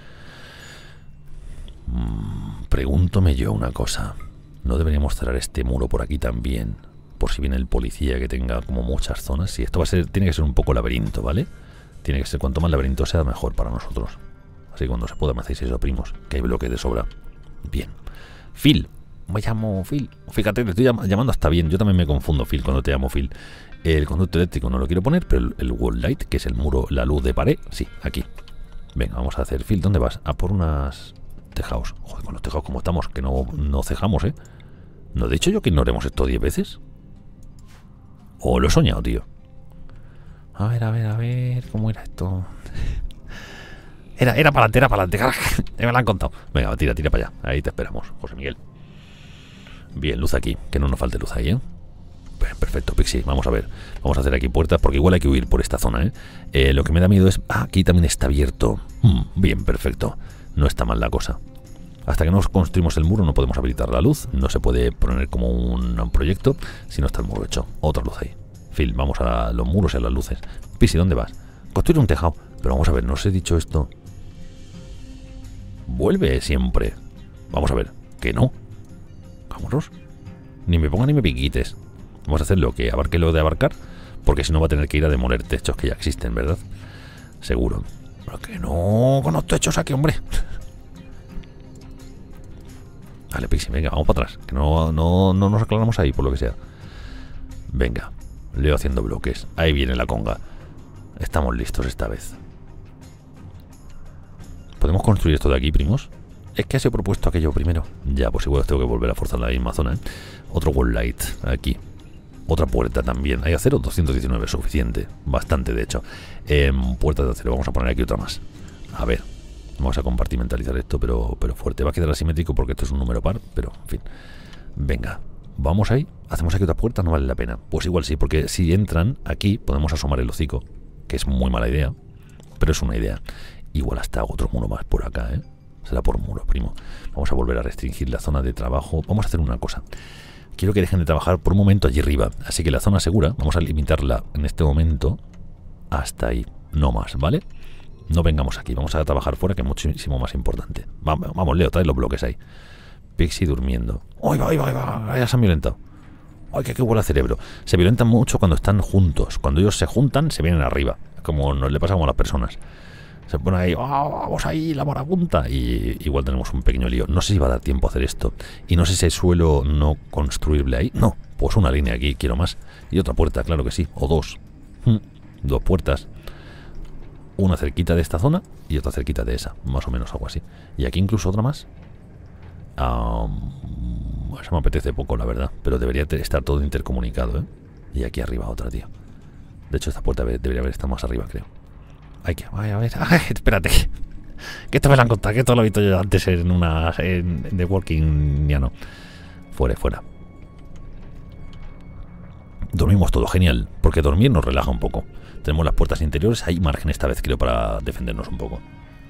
Pregúntome yo una cosa. ¿No deberíamos cerrar este muro por aquí también? Por si viene el policía que tenga como muchas zonas. Sí, esto va a ser, tiene que ser un poco laberinto, ¿vale? Tiene que ser, cuanto más laberinto sea, mejor para nosotros. Así que cuando se pueda me hacéis eso, primos. Que hay bloques de sobra. Bien. Phil, me llamo Phil. Fíjate, te estoy llamando hasta bien. Yo también me confundo, Phil, cuando te llamo Phil. El conducto eléctrico no lo quiero poner, pero el wall light, que es el muro, la luz de pared, sí, aquí. Venga, vamos a hacer. Phil, ¿dónde vas? A por unas tejados. Joder, con los tejados como estamos, que no cejamos, ¿eh? ¿No he dicho yo que ignoremos esto 10 veces? ¿O lo he soñado, tío? A ver, ¿cómo era esto? Era para adelante, ya me lo han contado. Venga, tira para allá. Ahí te esperamos, José Miguel. Bien, luz aquí, que no nos falte luz ahí, ¿eh? Perfecto, Pixie, vamos a ver. Vamos a hacer aquí puertas, porque igual hay que huir por esta zona, ¿eh? Lo que me da miedo es... Ah, aquí también está abierto. Bien, perfecto. No está mal la cosa. Hasta que no construimos el muro no podemos habilitar la luz. No se puede poner como un proyecto si no está el muro hecho. Otra luz ahí. Phil, vamos a los muros y a las luces. Pixie, ¿dónde vas? Construir un tejado. Pero vamos a ver, no os he dicho esto... Vuelve siempre. Vamos a ver, que no. Vámonos. Ni me ponga ni me piquites. Vamos a hacer lo que abarque lo de abarcar, porque si no va a tener que ir a demoler techos que ya existen, ¿verdad? Seguro. Pero que no con los techos aquí, hombre. Vale, Pixie, venga, vamos para atrás. Que no nos aclaramos ahí, por lo que sea. Venga. Leo haciendo bloques. Ahí viene la conga. Estamos listos esta vez. ¿Podemos construir esto de aquí, primos? Es que se ha propuesto aquello primero. Ya, pues igual tengo que volver a forzar la misma zona, ¿eh? Otro wall light aquí. Otra puerta también. Hay acero 219, suficiente. Bastante, de hecho. Puertas de acero. Vamos a poner aquí otra más. A ver. Vamos a compartimentalizar esto, pero fuerte. Va a quedar asimétrico porque esto es un número par, pero en fin. Venga. Vamos ahí. Hacemos aquí otra puerta, no vale la pena. Pues igual sí, porque si entran aquí podemos asomar el hocico, que es muy mala idea, pero es una idea. Igual hasta hago otro muro más por acá, ¿eh? Será por muro, primo. Vamos a volver a restringir la zona de trabajo. Vamos a hacer una cosa. Quiero que dejen de trabajar por un momento allí arriba. Así que la zona segura, vamos a limitarla en este momento hasta ahí. No más, ¿vale? No vengamos aquí. Vamos a trabajar fuera, que es muchísimo más importante. Vamos, Leo, trae los bloques ahí. Pixie durmiendo. ¡Ay, va, ay, va, ay, va! Ya se han violentado. ¡Ay, qué huele el cerebro! Se violentan mucho cuando están juntos. Cuando ellos se juntan, se vienen arriba. Como nos le pasa como a las personas. Se pone ahí, oh, vamos ahí, la marabunta. Y igual tenemos un pequeño lío. No sé si va a dar tiempo a hacer esto. Y no sé si hay suelo no construible ahí. No, pues una línea aquí, quiero más. Y otra puerta, claro que sí. O dos. Dos puertas. Una cerquita de esta zona y otra cerquita de esa. Más o menos algo así. Y aquí incluso otra más. Eso me apetece poco, la verdad. Pero debería estar todo intercomunicado, ¿eh? Y aquí arriba otra, tío. De hecho, esta puerta debería haber estado más arriba, creo. Hay que... a ver... Ay, espérate. Que esto me lo han contado. Que esto lo he visto yo antes en una... En The Walking... Ya no. Fuera. Dormimos todo, genial. Porque dormir nos relaja un poco. Tenemos las puertas interiores. Hay margen esta vez, creo, para defendernos un poco.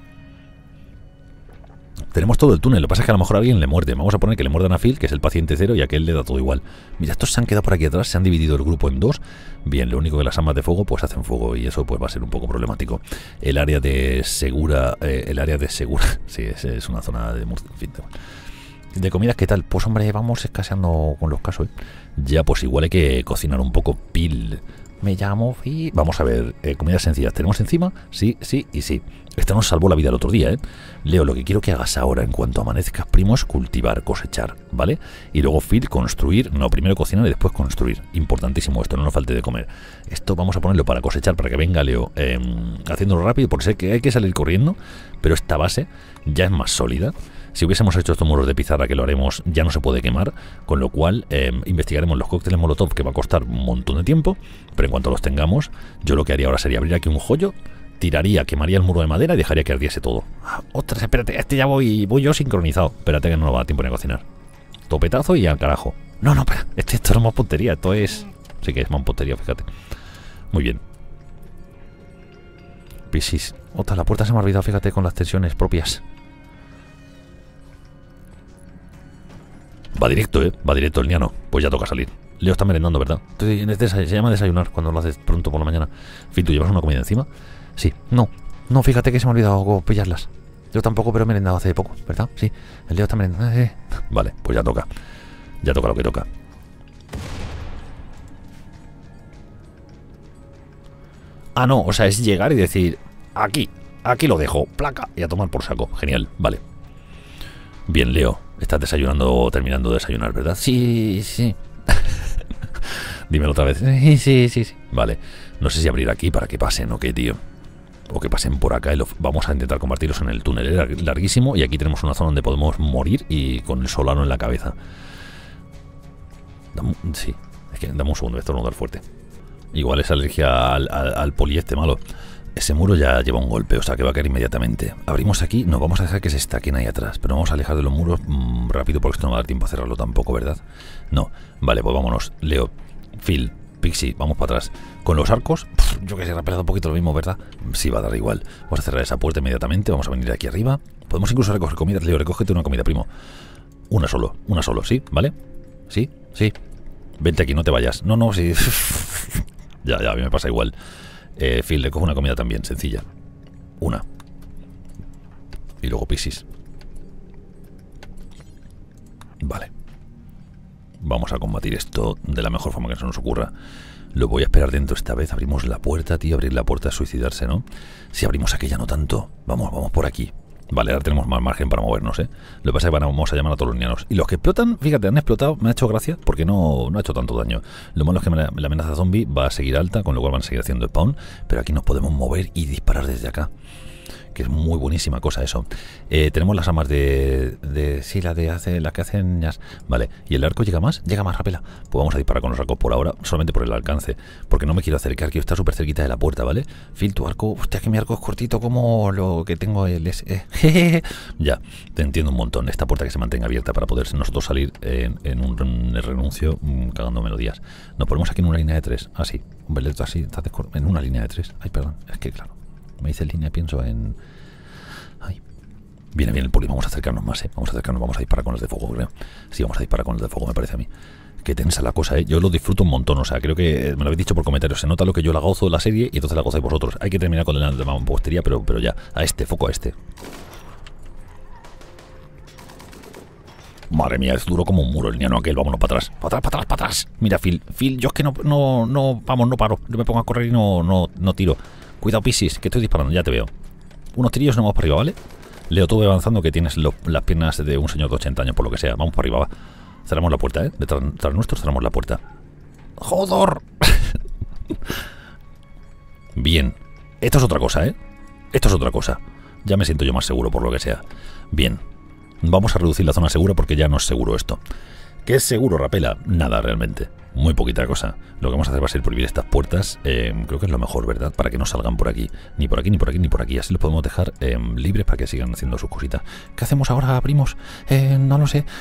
Tenemos todo el túnel, lo que pasa es que a lo mejor a alguien le muerde. Vamos a poner que le muerdan a Phil, que es el paciente cero, y a aquel le da todo igual. Mira, estos se han quedado por aquí atrás, se han dividido el grupo en dos. Bien, lo único que las armas de fuego pues hacen fuego y eso pues va a ser un poco problemático. El área de segura, sí, es una zona de... En fin, de comidas, ¿qué tal? Pues hombre, vamos escaseando con los casos, ¿eh? Ya, pues igual hay que cocinar un poco. Phil, me llamo Phil. Vamos a ver, comidas sencillas. ¿Tenemos encima? Sí, sí y sí. Esta nos salvó la vida el otro día, ¿eh? Leo, lo que quiero que hagas ahora, en cuanto amanezcas, primo, es cultivar, cosechar, ¿vale? Y luego, Phil, construir. No, primero cocinar y después construir. Importantísimo esto, no nos falte de comer. Esto vamos a ponerlo para cosechar, para que venga Leo haciéndolo rápido, porque sé que hay que salir corriendo, pero esta base ya es más sólida. Si hubiésemos hecho estos muros de pizarra, que lo haremos, ya no se puede quemar, con lo cual investigaremos los cócteles Molotov, que va a costar un montón de tiempo, pero en cuanto los tengamos, yo lo que haría ahora sería abrir aquí un joyo, tiraría, quemaría el muro de madera y dejaría que ardiese todo. ¡Ostras, espérate! Este ya voy yo sincronizado. Espérate que no nos va a dar tiempo ni a cocinar. Topetazo y al carajo. No, espera. Esto no es mampostería, esto es... Sí que es mampostería, fíjate. Muy bien. Piscis. Ostras, la puerta se me ha olvidado, fíjate, con las tensiones propias. Va directo, ¿eh? Va directo el niano. Pues ya toca salir. Leo está merendando, ¿verdad? Se llama desayunar cuando lo haces pronto por la mañana. En fin, ¿tú llevas una comida encima? Sí. No, fíjate que se me ha olvidado pillarlas. Yo tampoco, pero he merendado hace poco, ¿verdad? Sí. El Leo está merendando. Vale, pues ya toca. Ya toca lo que toca. Ah, no, o sea, es llegar y decir... Aquí lo dejo. Placa. Y a tomar por saco. Genial, vale. Bien, Leo. Estás desayunando o terminando de desayunar, ¿verdad? Sí. Dímelo otra vez. Sí. Vale. No sé si abrir aquí para que pasen o qué, tío. O que pasen por acá. Vamos a intentar convertirlos en el túnel. Es larguísimo y aquí tenemos una zona donde podemos morir y con el solano en la cabeza. Sí. Es que dame un segundo. Esto no da fuerte. Igual es alergia al poli este malo. Ese muro ya lleva un golpe, o sea que va a caer inmediatamente. Abrimos aquí, no, vamos a dejar que se estaquen ahí atrás. Pero vamos a alejar de los muros rápido porque esto no va a dar tiempo a cerrarlo tampoco, ¿verdad? No, vale, pues vámonos. Leo, Phil, Pixie, vamos para atrás. Con los arcos, yo que sé, he pelado un poquito lo mismo, ¿verdad? Sí, va a dar igual. Vamos a cerrar esa puerta inmediatamente, vamos a venir aquí arriba. Podemos incluso recoger comida. Leo, recógete una comida, primo. Una solo, ¿sí? ¿Vale? ¿Sí? Vente aquí, no te vayas. No, sí. Ya, a mí me pasa igual. Phil, le cojo una comida también, sencilla. Una. Y luego Piscis. Vale. Vamos a combatir esto de la mejor forma que se nos ocurra. Lo voy a esperar dentro esta vez. Abrimos la puerta, tío. Abrir la puerta es suicidarse, ¿no? Si abrimos aquella no tanto. Vamos por aquí. Vale, ahora tenemos más margen para movernos, ¿eh? Lo que pasa es que vamos a llamar a todos los nianos. Y los que explotan, fíjate, han explotado, me ha hecho gracia porque no ha hecho tanto daño. Lo malo es que la amenaza zombie va a seguir alta, con lo cual van a seguir haciendo spawn, pero aquí nos podemos mover y disparar desde acá. Que es muy buenísima cosa eso. Tenemos las armas sí, las que hacen ñas. Vale, ¿y el arco llega más? Llega más, Rapela. Pues vamos a disparar con los arcos por ahora, solamente por el alcance, porque no me quiero acercar, quiero estar súper cerquita de la puerta, ¿vale? Phil, tu arco, hostia, que mi arco es cortito como lo que tengo el ya, te entiendo un montón. Esta puerta que se mantenga abierta para poder nosotros salir en un renuncio cagando melodías. Nos ponemos aquí en una línea de 3, así, un veleto así, en una línea de 3. Ay, perdón, es que claro. Me dice línea, pienso en... Ay. Viene bien el poli, vamos a acercarnos más, vamos a acercarnos, vamos a disparar con los de fuego, creo. Sí, vamos a disparar con los de fuego, me parece a mí. Qué tensa la cosa, Yo lo disfruto un montón, o sea, creo que me lo habéis dicho por comentarios. Se nota lo que yo la gozo de la serie y entonces la gozáis vosotros. Hay que terminar con la mampostería, pero ya, a este, foco a este. Madre mía, es duro como un muro el niano aquel, vámonos para atrás. Para atrás, para atrás, para atrás. Mira, Phil, yo es que no paro. Yo me pongo a correr y no tiro. Cuidado, Piscis, que estoy disparando, ya te veo. Unos tirillos no vamos para arriba, ¿vale? Leo, tú ve avanzando que tienes las piernas de un señor de 80 años, por lo que sea. Vamos para arriba, va. Cerramos la puerta, Detrás nuestro cerramos la puerta. ¡Joder! Bien. Esto es otra cosa, Esto es otra cosa. Ya me siento yo más seguro, por lo que sea. Bien. Vamos a reducir la zona segura porque ya no es seguro esto. ¿Qué es seguro, Rapela? Nada, realmente. Muy poquita cosa. Lo que vamos a hacer va a ser prohibir estas puertas. Creo que es lo mejor, ¿verdad? Para que no salgan por aquí. Ni por aquí, ni por aquí, ni por aquí. Así los podemos dejar libres para que sigan haciendo sus cositas. ¿Qué hacemos ahora, primos? No lo sé.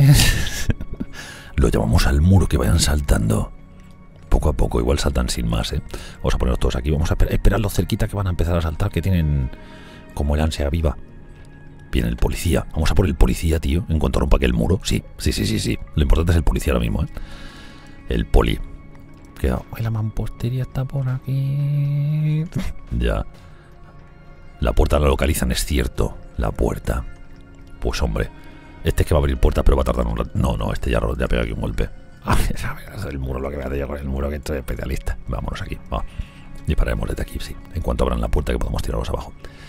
Lo llamamos al muro, que vayan saltando. Poco a poco, igual saltan sin más, Vamos a ponerlos todos aquí. Vamos a esperarlos cerquita que van a empezar a saltar, que tienen como el ansia viva. Viene el policía. Vamos a por el policía, tío. En cuanto rompa aquel muro. Sí. Lo importante es el policía ahora mismo, El poli. La mampostería está por aquí. Ya. La puerta la localizan, es cierto. La puerta. Pues hombre. Este es que va a abrir puertas, pero va a tardar un rato. No, este ya pega aquí un golpe. El muro, lo que me ha de con el muro, que estoy especialista. Vámonos aquí. Va. Dispararemos desde aquí, sí. En cuanto abran la puerta, que podamos tirarlos abajo.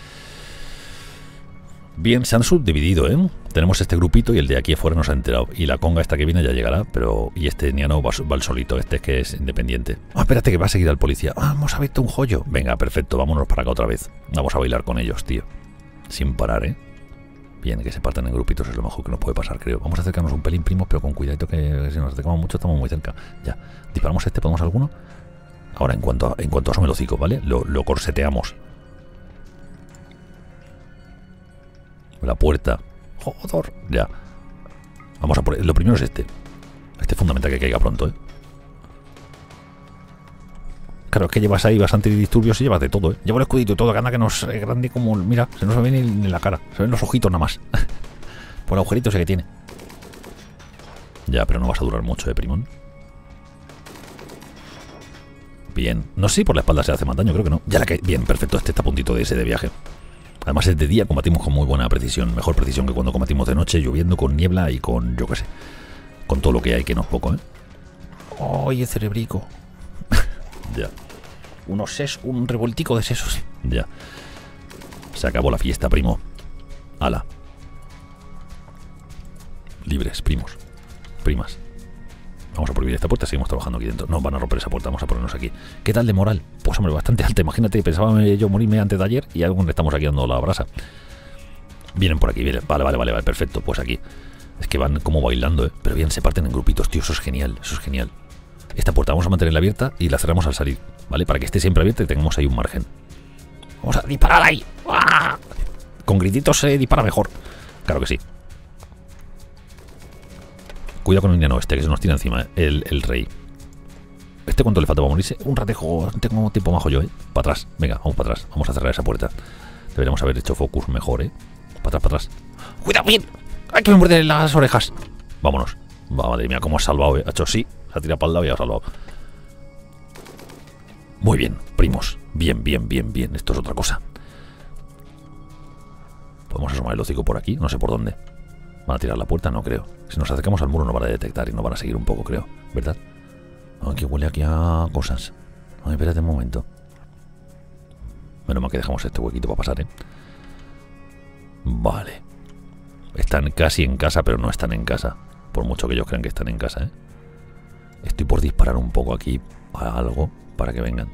Bien, se han subdividido, Tenemos este grupito y el de aquí afuera nos ha enterado. Y la conga esta que viene ya llegará, pero... Y este niano va al solito, este es que es independiente. Espérate que va a seguir al policía. Vamos a visto un joyo. Venga, perfecto, vámonos para acá otra vez. Vamos a bailar con ellos, tío. Sin parar, Bien, que se partan en grupitos es lo mejor que nos puede pasar, creo. Vamos a acercarnos un pelín, primos, pero con cuidadito que si nos acercamos mucho estamos muy cerca. Ya, disparamos este, ¿podemos alguno? Ahora, en cuanto asome el hocico, ¿vale? Lo corseteamos. La puerta. Joder. Ya. Vamos a por... Lo primero es este. Este es fundamental que caiga pronto, Claro, es que llevas ahí bastante disturbios y llevas de todo, Llevo el escudito y todo, que anda que nos es grande como... Mira, se nos ve ni la cara. Se ven los ojitos nada más. Por el agujerito ese que tiene. Ya, pero no vas a durar mucho, primón. Bien. No sé si por la espalda se hace más daño, creo que no. Ya la que... Bien, perfecto. Este está a puntito de ese de viaje. Además es de día, combatimos con muy buena precisión. Mejor precisión que cuando combatimos de noche, lloviendo, con niebla y con, yo qué sé, con todo lo que hay, que no es poco, ¡Oye, cerebrico! Ya. Un revoltico de sesos. Ya. Se acabó la fiesta, primo. Ala. Libres, primos. Primas. Vamos a prohibir esta puerta, seguimos trabajando aquí dentro. No, van a romper esa puerta, vamos a ponernos aquí. ¿Qué tal de moral? Pues hombre, bastante alta. Imagínate, pensaba yo morirme antes de ayer y aún le estamos aquí dando la brasa. Vienen por aquí, vienen. Vale, perfecto. Pues aquí. Es que van como bailando, Pero bien, se parten en grupitos, tío. Eso es genial, Esta puerta vamos a mantenerla abierta y la cerramos al salir, ¿vale? Para que esté siempre abierta y tengamos ahí un margen. Vamos a disparar ahí. ¡Ah! Con grititos se dispara mejor. Claro que sí. Cuidado con el niano este, que se nos tira encima, el rey. ¿Este cuánto le falta para morirse? Un ratejo, tengo tiempo majo yo, Para atrás, venga, vamos para atrás. Vamos a cerrar esa puerta. Deberíamos haber hecho focus mejor, Para atrás. ¡Cuidado, bien! ¡Hay que me muerden las orejas! Vámonos. Madre mía, cómo has salvado, Ha hecho sí, se ha tirado para el lado y ha salvado. Muy bien, primos. Bien. Esto es otra cosa. Podemos asomar el hocico por aquí, no sé por dónde. ¿Van a tirar la puerta? No creo. Si nos acercamos al muro nos van a detectar y nos van a seguir un poco, creo. ¿Verdad? Ay, que huele aquí a cosas. Ay, espérate un momento. Menos mal que dejamos este huequito para pasar, Vale. Están casi en casa, pero no están en casa. Por mucho que ellos crean que están en casa, ¿eh? Estoy por disparar un poco aquí a algo para que vengan.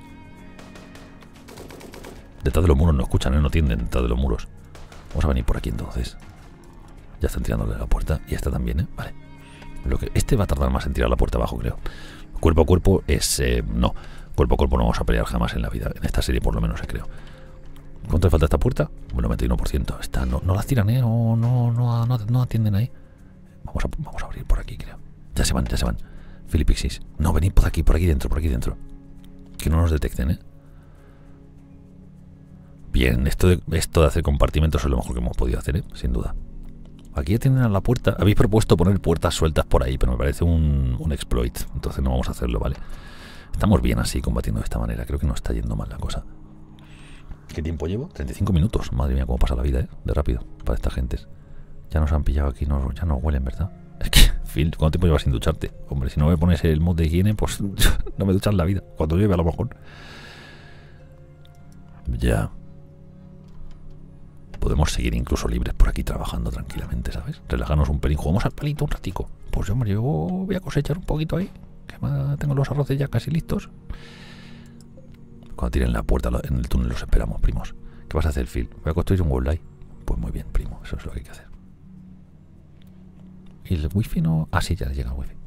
Detrás de los muros no escuchan, ¿eh? No tienden detrás de los muros. Vamos a venir por aquí entonces. Ya están tirándole la puerta. Y esta también, ¿eh? Vale. Este va a tardar más en tirar la puerta abajo, creo. Cuerpo a cuerpo es... no. Cuerpo a cuerpo no vamos a pelear jamás en la vida. En esta serie por lo menos, creo. ¿Cuánto le falta a esta puerta? Bueno, 91%. Esta no las tiran, ¿eh? No atienden ahí. Vamos a abrir por aquí, creo. Ya se van. Filipixis. No, venid por aquí dentro. Que no nos detecten, ¿eh? Bien, esto de hacer compartimentos es lo mejor que hemos podido hacer, ¿eh? Sin duda. Aquí atienden a la puerta. Habéis propuesto poner puertas sueltas por ahí, pero me parece un exploit. Entonces no vamos a hacerlo, ¿vale? Estamos bien así, combatiendo de esta manera. Creo que no está yendo mal la cosa. ¿Qué tiempo llevo? 35 minutos. Madre mía, cómo pasa la vida, ¿eh? De rápido, para estas gentes. Ya nos han pillado aquí, ya no huelen, ¿verdad? Es que, Phil, ¿cuánto tiempo llevas sin ducharte? Hombre, si no me pones el mod de higiene, pues no me duchas la vida. Cuando llueve, a lo mejor. Ya. Podemos seguir incluso libres por aquí trabajando tranquilamente, ¿sabes? Relajarnos un pelín. Jugamos al palito un ratico. Pues hombre, yo voy a cosechar un poquito ahí. Que tengo los arroces ya casi listos. Cuando tiren la puerta en el túnel los esperamos, primos. ¿Qué vas a hacer, Phil? Voy a construir un wall light. Pues muy bien, primo. Eso es lo que hay que hacer. ¿Y el wifi no...? Ah, sí, ya llega el wifi.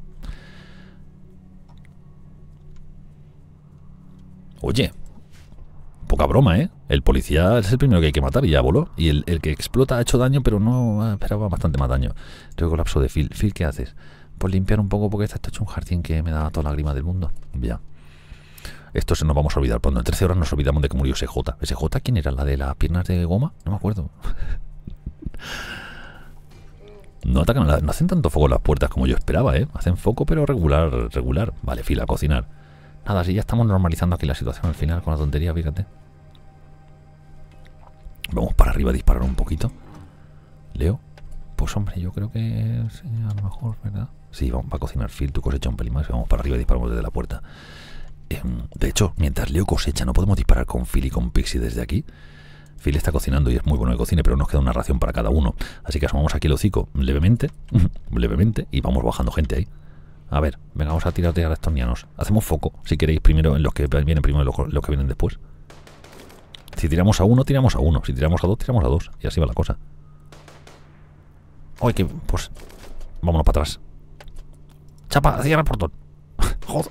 Oye, poca broma, ¿eh? El policía es el primero que hay que matar y ya voló. Y el que explota ha hecho daño, pero no esperaba bastante más daño. Tengo colapso de Phil. Phil, ¿qué haces? Pues limpiar un poco porque está hecho un jardín que me da toda la lágrima del mundo. Ya. Esto se nos vamos a olvidar pronto. En 13 horas nos olvidamos de que murió SJ. ¿SJ quién era? ¿La de las piernas de goma? No me acuerdo. No atacan, no hacen tanto foco las puertas como yo esperaba, ¿eh? Hacen foco, pero regular. Vale, Phil, a cocinar. Nada, si ya estamos normalizando aquí la situación al final con la tontería, fíjate. Vamos para arriba a disparar un poquito. Leo. Pues hombre, yo creo que sí, a lo mejor, ¿verdad? Sí, vamos a cocinar, Phil, tú cosecha un pelín más y vamos para arriba y disparamos desde la puerta. De hecho, mientras Leo cosecha, no podemos disparar con Phil y con Pixie desde aquí. Phil está cocinando y es muy bueno que cocine, pero nos queda una ración para cada uno. Así que asomamos aquí el hocico levemente, y vamos bajando gente ahí. A ver, venga, vamos a tirar a estos nianos. Hacemos foco, si queréis, primero en los que vienen primero y los que vienen después. Si tiramos a uno, tiramos a uno. Si tiramos a dos, tiramos a dos. Y así va la cosa. Ay, que pues vámonos para atrás. Chapa, cierra el portón. Joder.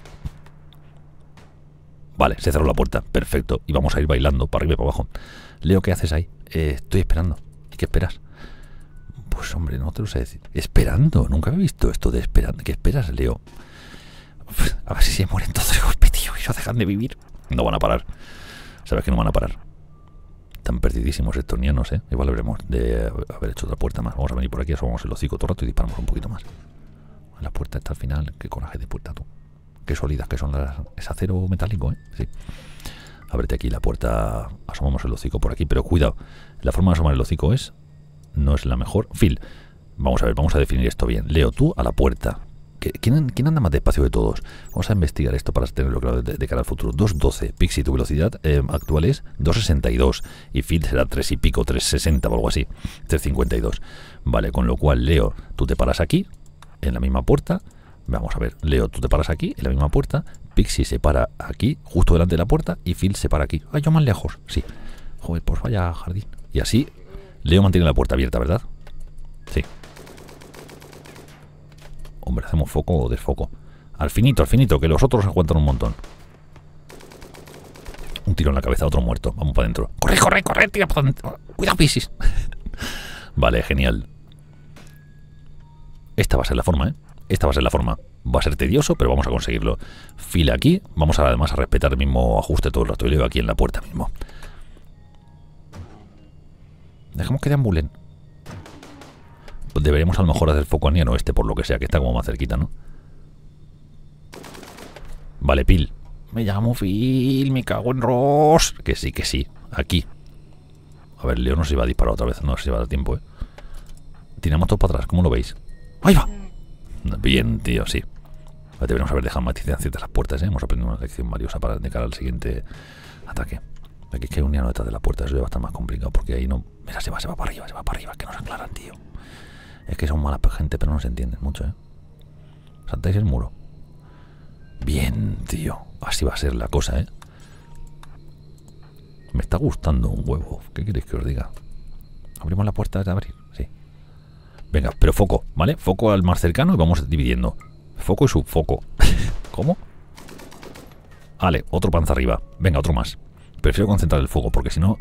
Vale, se cerró la puerta. Perfecto. Y vamos a ir bailando para arriba y para abajo. Leo, ¿qué haces ahí? Estoy esperando. ¿Y qué esperas? Pues hombre, no te lo sé decir. Esperando. Nunca había visto esto de esperando. ¿Qué esperas, Leo? A ver si se mueren todos de golpe, tío, y no dejan de vivir. No van a parar. Sabes que no van a parar. Están perdidísimos estos nianos, ¿eh? Igual deberemos de haber hecho otra puerta más. Vamos a venir por aquí, asomamos el hocico todo el rato y disparamos un poquito más. La puerta está al final. Qué coraje de puerta, tú. Qué sólidas que son las... Es acero metálico, ¿eh? Sí. Ábrete aquí la puerta. Asomamos el hocico por aquí. Pero cuidado. La forma de asomar el hocico no es la mejor. Phil, vamos a ver, vamos a definir esto bien. Leo, tú a la puerta. ¿Quién anda más despacio de todos? Vamos a investigar esto para tenerlo claro de cara al futuro. 2.12. Pixie, tu velocidad actual es 2.62. Y Phil será 3 y pico, 3.60 o algo así. 3.52. Vale, con lo cual, Leo, tú te paras aquí, en la misma puerta. Vamos a ver, Leo, tú te paras aquí, en la misma puerta. Pixie se para aquí, justo delante de la puerta. Y Phil se para aquí. ¡Ay, yo más lejos! Sí. Joder, pues vaya jardín. Y así, Leo mantiene la puerta abierta, ¿verdad? Sí. Hombre, ¿hacemos foco o desfoco? Al finito, que los otros se aguantan un montón. Un tiro en la cabeza, otro muerto. Vamos para adentro. ¡Corre! Tira para adentro. ¡Cuidado, Piscis! Vale, genial. Esta va a ser la forma, ¿eh? Esta va a ser la forma. Va a ser tedioso, pero vamos a conseguirlo. Fila aquí. Vamos además a respetar el mismo ajuste todo el rato. Y leo aquí en la puerta mismo. Dejamos que deambulen. Pues deberíamos a lo mejor hacer foco a Niano por lo que sea, que está como más cerquita, ¿no? Vale, Phil. Me llamo Phil, me cago en Ross. Que sí. Aquí. A ver, Leo no se iba a disparar otra vez. No se va a dar tiempo, ¿eh? Tiramos todo para atrás, ¿cómo lo veis? ¡Ahí va! Bien, tío, sí. Deberíamos haber dejado más distancia entre las puertas, ¿eh? Hemos aprendido una lección valiosa de cara al siguiente ataque. Aquí es que hay un niano detrás de la puerta, eso ya va a estar más complicado, porque ahí no... Mira, se va para arriba, que no se aclaran, tío. Es que son mala gente, pero no se entienden mucho, ¿eh? Saltáis el muro. Bien, tío. Así va a ser la cosa, ¿eh? Me está gustando un huevo. ¿Qué queréis que os diga? ¿Abrimos la puerta de abrir? Sí. Venga, pero foco, ¿vale? Foco al más cercano y vamos dividiendo. Foco y subfoco. ¿Cómo? Vale, otro panza arriba. Venga, otro más. Prefiero concentrar el fuego porque si no...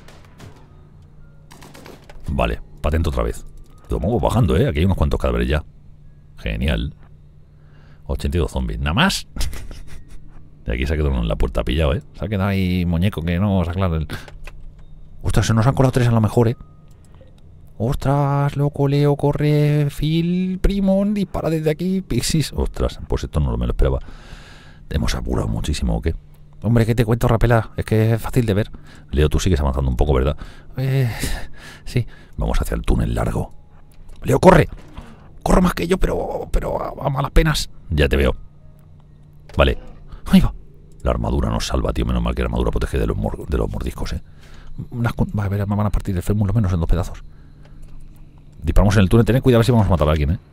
Vale, patente otra vez. Lo vamos bajando, ¿eh? Aquí hay unos cuantos cadáveres ya. Genial. 82 zombies. ¿Nada más? Y aquí se ha quedado en la puerta pillado, ¿eh? Se ha quedado ahí muñeco que no se aclara el... Ostras, se nos han colado 3 a lo mejor, ¿eh? Ostras, loco, Leo, corre, Phil, Primon, dispara desde aquí, Pixies. Ostras, pues esto no me lo esperaba. Hemos apurado muchísimo, ¿o qué? Hombre, ¿qué te cuento, Rapela? Es que es fácil de ver. Leo, tú sigues avanzando un poco, ¿verdad? Sí. Vamos hacia el túnel largo. Leo, corre. Corre más que yo, pero a malas penas. Ya te veo. Vale. Ahí va. La armadura nos salva, tío. Menos mal que la armadura protege de los mordiscos, ¿eh? A ver, me van a partir el fémur lo menos en 2 pedazos. Disparamos en el túnel. Tened cuidado a ver si vamos a matar a alguien, ¿eh?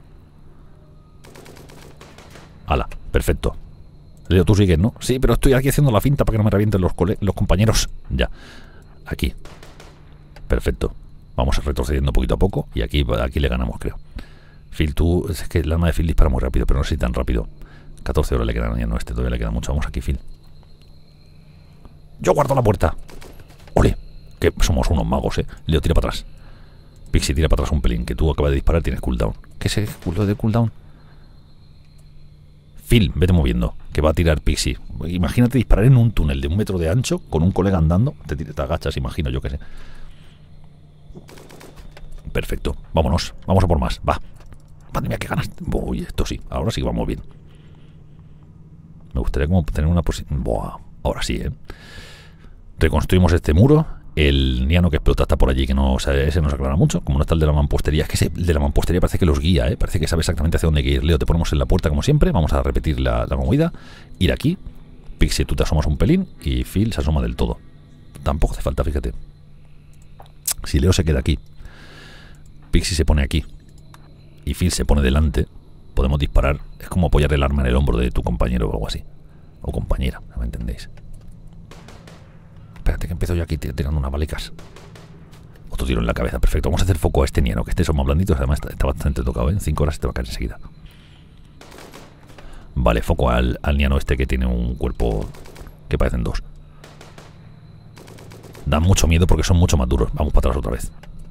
Hala, perfecto. Leo, tú sigues, ¿no? Sí, pero estoy aquí haciendo la finta para que no me revienten los compañeros. Ya. Aquí. Perfecto. Vamos retrocediendo poquito a poco. Y aquí le ganamos, creo. Phil, tú... Es que el arma de Phil dispara muy rápido, pero no sé si tan rápido. 14 horas le quedan ya, no, todavía le queda mucho. Vamos aquí, Phil. Yo guardo la puerta. ¡Ole! Que somos unos magos, ¿eh? Leo, tira para atrás. Pixie, tira para atrás un pelín, que tú acabas de disparar, tienes cooldown. ¿Qué es el de cooldown? Phil, vete moviendo, que va a tirar Pixie. Imagínate disparar en un túnel de 1 metro de ancho con un colega andando. Te agachas, imagino, yo qué sé. Perfecto, vámonos, vamos a por más, va. Madre mía, qué ganas. Uy, esto sí, ahora sí que vamos bien. Me gustaría como tener una posición... Buah, ahora sí, ¿eh? Reconstruimos este muro. El niano que explota está por allí, que no, o sea, ese no se aclara mucho. Como no está el de la mampostería. Es que ese de la mampostería parece que los guía, ¿eh? Parece que sabe exactamente hacia dónde hay que ir. Leo, te ponemos en la puerta como siempre. Vamos a repetir la movida. Ir aquí. Pixie, tú te asomas un pelín. Y Phil se asoma del todo. Tampoco hace falta, fíjate. Si Leo se queda aquí, Pixie se pone aquí y Phil se pone delante, podemos disparar. Es como apoyar el arma en el hombro de tu compañero o algo así. O compañera, ¿no me entendéis? Espérate que empiezo yo aquí tirando unas balicas. Otro tiro en la cabeza, perfecto. Vamos a hacer foco a este niano, que este son más blanditos. Además está bastante tocado, ¿eh? En 5 horas te va a caer enseguida. Vale, foco al niano este que tiene un cuerpo que parecen 2. Dan mucho miedo porque son mucho más duros. Vamos para atrás otra vez.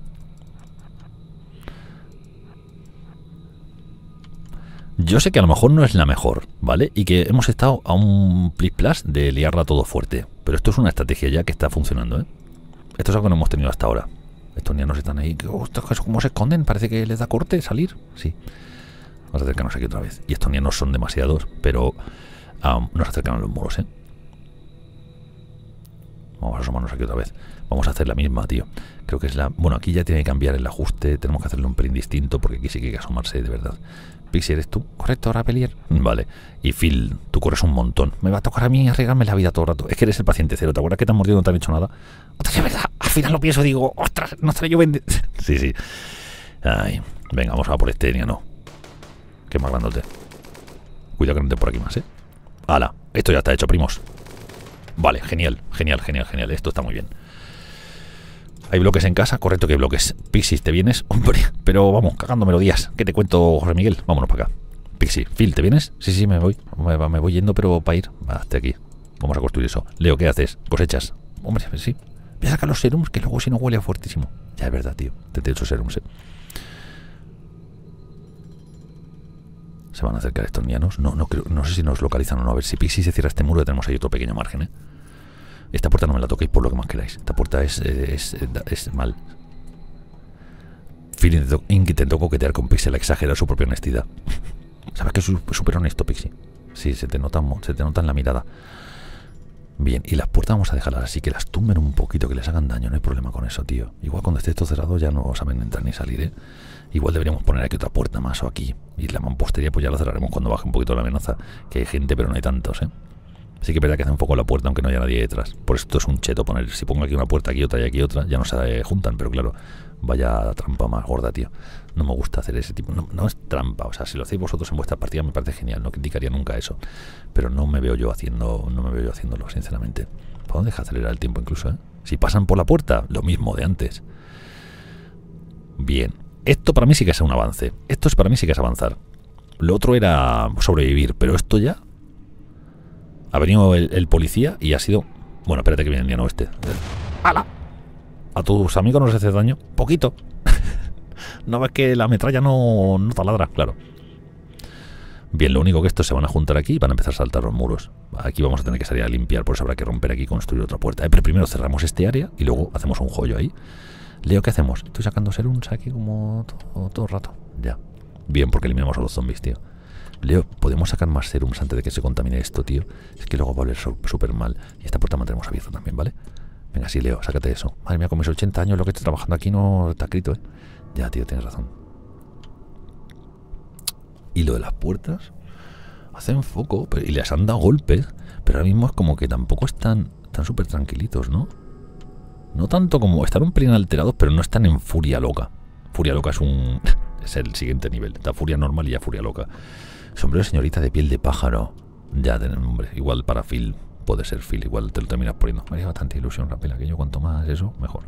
Yo sé que a lo mejor no es la mejor, ¿vale? Y que hemos estado a un plis-plas de liarla todo fuerte. Pero esto es una estrategia ya que está funcionando, ¿eh? Esto es algo que no hemos tenido hasta ahora. Estos nianos están ahí. Ostras, ¿cómo se esconden? Parece que les da corte salir. Sí. Vamos a acercarnos aquí otra vez. Y estos nianos son demasiados, pero nos acercan a los muros, ¿eh? Vamos a asomarnos aquí otra vez. Vamos a hacer la misma, tío. Creo que es la... Bueno, aquí ya tiene que cambiar el ajuste. Tenemos que hacerlo un pelín distinto porque aquí sí que hay que asomarse de verdad. Pixie, ¿eres tú? ¿Correcto, Rapelier? Vale. Y Phil, tú corres un montón. Me va a tocar a mí arriesgarme la vida todo el rato. Es que eres el paciente cero. ¿Te acuerdas que te han mordido y no te han hecho nada? Ostras, es verdad. Al final lo pienso y digo, ostras, no estaré yo vendiendo. Sí, sí. Ay, venga, vamos a por este niano. Que es más grandote. Cuidado que no te por aquí más, ¿eh? ¡Hala! Esto ya está hecho, primos. Vale, genial, genial, genial, genial. Esto está muy bien. ¿Hay bloques en casa? Correcto que hay bloques. Pixie, ¿te vienes? Hombre, pero vamos, cagando melodías. ¿Qué te cuento, José Miguel? Vámonos para acá. Pixie, Phil, ¿te vienes? Sí, sí, me voy. Me voy yendo, pero para ir. Hasta aquí. Vamos a construir eso. Leo, ¿qué haces? ¿Cosechas? Hombre, sí. Voy a sacar los serums, que luego si no huele fuertísimo. Ya es verdad, tío. 38 serums, Se van a acercar estos nianos. No sé si nos localizan o no. A ver, si Pixie se cierra este muro, tenemos ahí otro pequeño margen, ¿eh? Esta puerta no me la toquéis por lo que más queráis. Esta puerta es mal. Phil intentó coquetear con Pixie al exagerar su propia honestidad. ¿Sabes que es súper honesto, Pixie? Sí, se te nota en la mirada. Bien, y las puertas vamos a dejarlas así, que las tumben un poquito, que les hagan daño. No hay problema con eso, tío. Igual cuando esté esto cerrado ya no saben entrar ni salir, ¿eh? Igual deberíamos poner aquí otra puerta más o aquí. Y la mampostería pues ya la cerraremos cuando baje un poquito la amenaza. Que hay gente, pero no hay tantos, ¿eh? Sí que es verdad que hace un poco la puerta aunque no haya nadie detrás. Por esto es un cheto poner, si pongo aquí una puerta, aquí otra y aquí otra, ya no se juntan, pero claro, vaya trampa más gorda, tío. No me gusta hacer ese tipo, no es trampa, o sea, si lo hacéis vosotros en vuestra partida me parece genial, no criticaría nunca eso, pero no me veo yo haciéndolo, sinceramente. ¿Puedo dejar acelerar el tiempo incluso, eh? Si pasan por la puerta, lo mismo de antes. Bien, esto para mí sí que es un avance, esto es para mí sí que es avanzar. Lo otro era sobrevivir, pero esto ya... Ha venido el policía y ha sido... Bueno, espérate que viene el Indiano este. ¡Hala! ¿A tus amigos no les hace daño? Poquito. ¿No ves que la metralla no taladra? Claro. Bien, lo único que estos se van a juntar aquí y van a empezar a saltar los muros. Aquí vamos a tener que salir a limpiar, por eso habrá que romper aquí y construir otra puerta. Pero primero cerramos este área y luego hacemos un joyo ahí. Leo, ¿qué hacemos? Estoy sacando serums aquí como todo el rato. Ya. Bien, porque eliminamos a los zombies, tío. Leo, ¿podemos sacar más serums antes de que se contamine esto, tío? Es que luego va a oler súper mal. Y esta puerta mantenemos abierta también, ¿vale? Venga, sí, Leo, sácate eso. Madre mía, con mis 80 años lo que estoy trabajando aquí no está escrito, ¿eh? Ya, tío, tienes razón. Y lo de las puertas... Hacen foco y les han dado golpes, pero ahora mismo es como que tampoco están súper tranquilitos, ¿no? No tanto como... Están un pelín alterados, pero no están en furia loca. Furia loca es un... es el siguiente nivel. Está furia normal y ya furia loca. Sombrero de señorita de piel de pájaro. Ya tienen nombre. Igual para Phil. Puede ser Phil. Igual te lo terminas poniendo. Me haría bastante ilusión, Rapela, que yo cuanto más eso, mejor.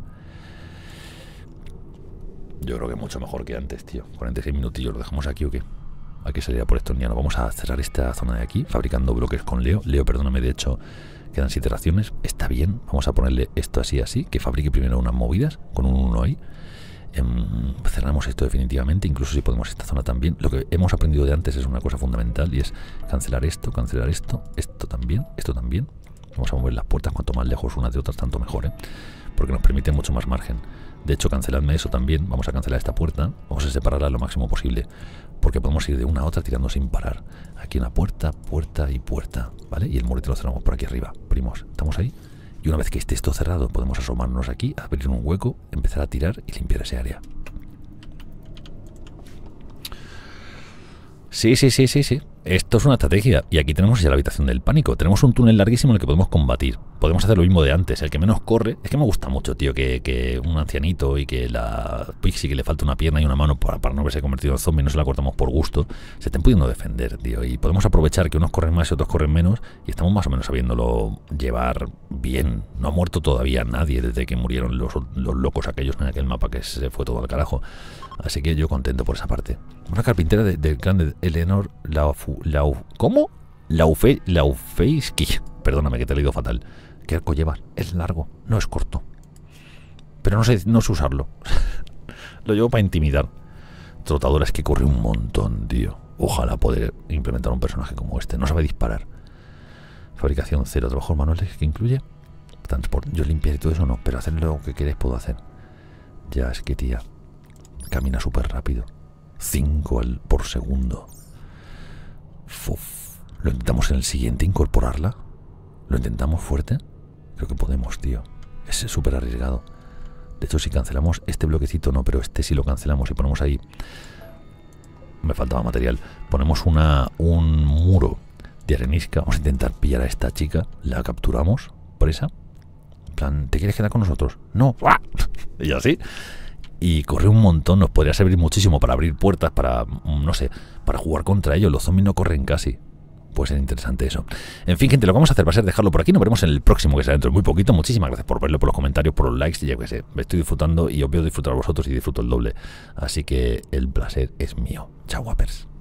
Yo creo que mucho mejor que antes, tío. 46 minutillos. ¿Lo dejamos aquí o qué? Hay que salir a por esto. Ya no vamos a cerrar esta zona de aquí. Fabricando bloques con Leo. Leo, perdóname, de hecho, quedan 7 raciones. Está bien. Vamos a ponerle esto así, que fabrique primero unas movidas. Con un 1 ahí. Cerramos esto definitivamente, incluso si podemos esta zona también. Lo que hemos aprendido de antes es una cosa fundamental y es cancelar esto, esto también. Vamos a mover las puertas, cuanto más lejos unas de otras tanto mejor, porque nos permite mucho más margen. De hecho, canceladme eso también. Vamos a cancelar esta puerta, vamos a separarla lo máximo posible, porque podemos ir de una a otra tirando sin parar. Aquí una puerta, puerta y puerta, ¿vale? Y el murete lo cerramos por aquí arriba, primos, ¿estamos ahí? Y una vez que esté esto cerrado, podemos asomarnos aquí, abrir un hueco, empezar a tirar y limpiar ese área. Sí. Esto es una estrategia. Y aquí tenemos ya la habitación del pánico. Tenemos un túnel larguísimo en el que podemos combatir. Podemos hacer lo mismo de antes. El que menos corre... Es que me gusta mucho, tío, que un ancianito y que la Pixie, que le falta una pierna y una mano para no verse convertido en zombie, no se la cortamos por gusto, se estén pudiendo defender, tío. Y podemos aprovechar que unos corren más y otros corren menos y estamos más o menos sabiéndolo llevar bien. No ha muerto todavía nadie desde que murieron los locos aquellos en aquel mapa que se fue todo al carajo. Así que yo contento por esa parte. Una carpintera del clan de Eleanor ¿cómo? Laufeisky. Perdóname que te he leído fatal. ¿Qué arco llevas? Es largo, no es corto. Pero no sé usarlo. Lo llevo para intimidar. Trotadora, es que corre un montón, tío. Ojalá poder implementar un personaje como este. No sabe disparar. Fabricación 0. Trabajos manuales que incluye transporte. Yo limpiar y todo eso no, pero hacer lo que queréis puedo hacer. Ya, es que tía. Camina súper rápido. 5 por segundo. Uf. Lo intentamos en el siguiente, incorporarla. Lo intentamos fuerte. Creo que podemos, tío. Es súper arriesgado. De hecho, si cancelamos este bloquecito, no, pero este sí lo cancelamos y ponemos ahí. Me faltaba material. Ponemos un muro de arenisca. Vamos a intentar pillar a esta chica. La capturamos, presa. En plan, ¿te quieres quedar con nosotros? No. Y así. Y corre un montón, nos podría servir muchísimo para abrir puertas, para, no sé, para jugar contra ellos. Los zombies no corren casi. Puede ser interesante eso. En fin, gente, lo que vamos a hacer va a ser dejarlo por aquí. Nos veremos en el próximo, que será dentro de muy poquito. Muchísimas gracias por verlo, por los comentarios, por los likes. Y yo qué sé, me estoy disfrutando y os veo disfrutar a vosotros y disfruto el doble. Así que el placer es mío. Chao, guapers.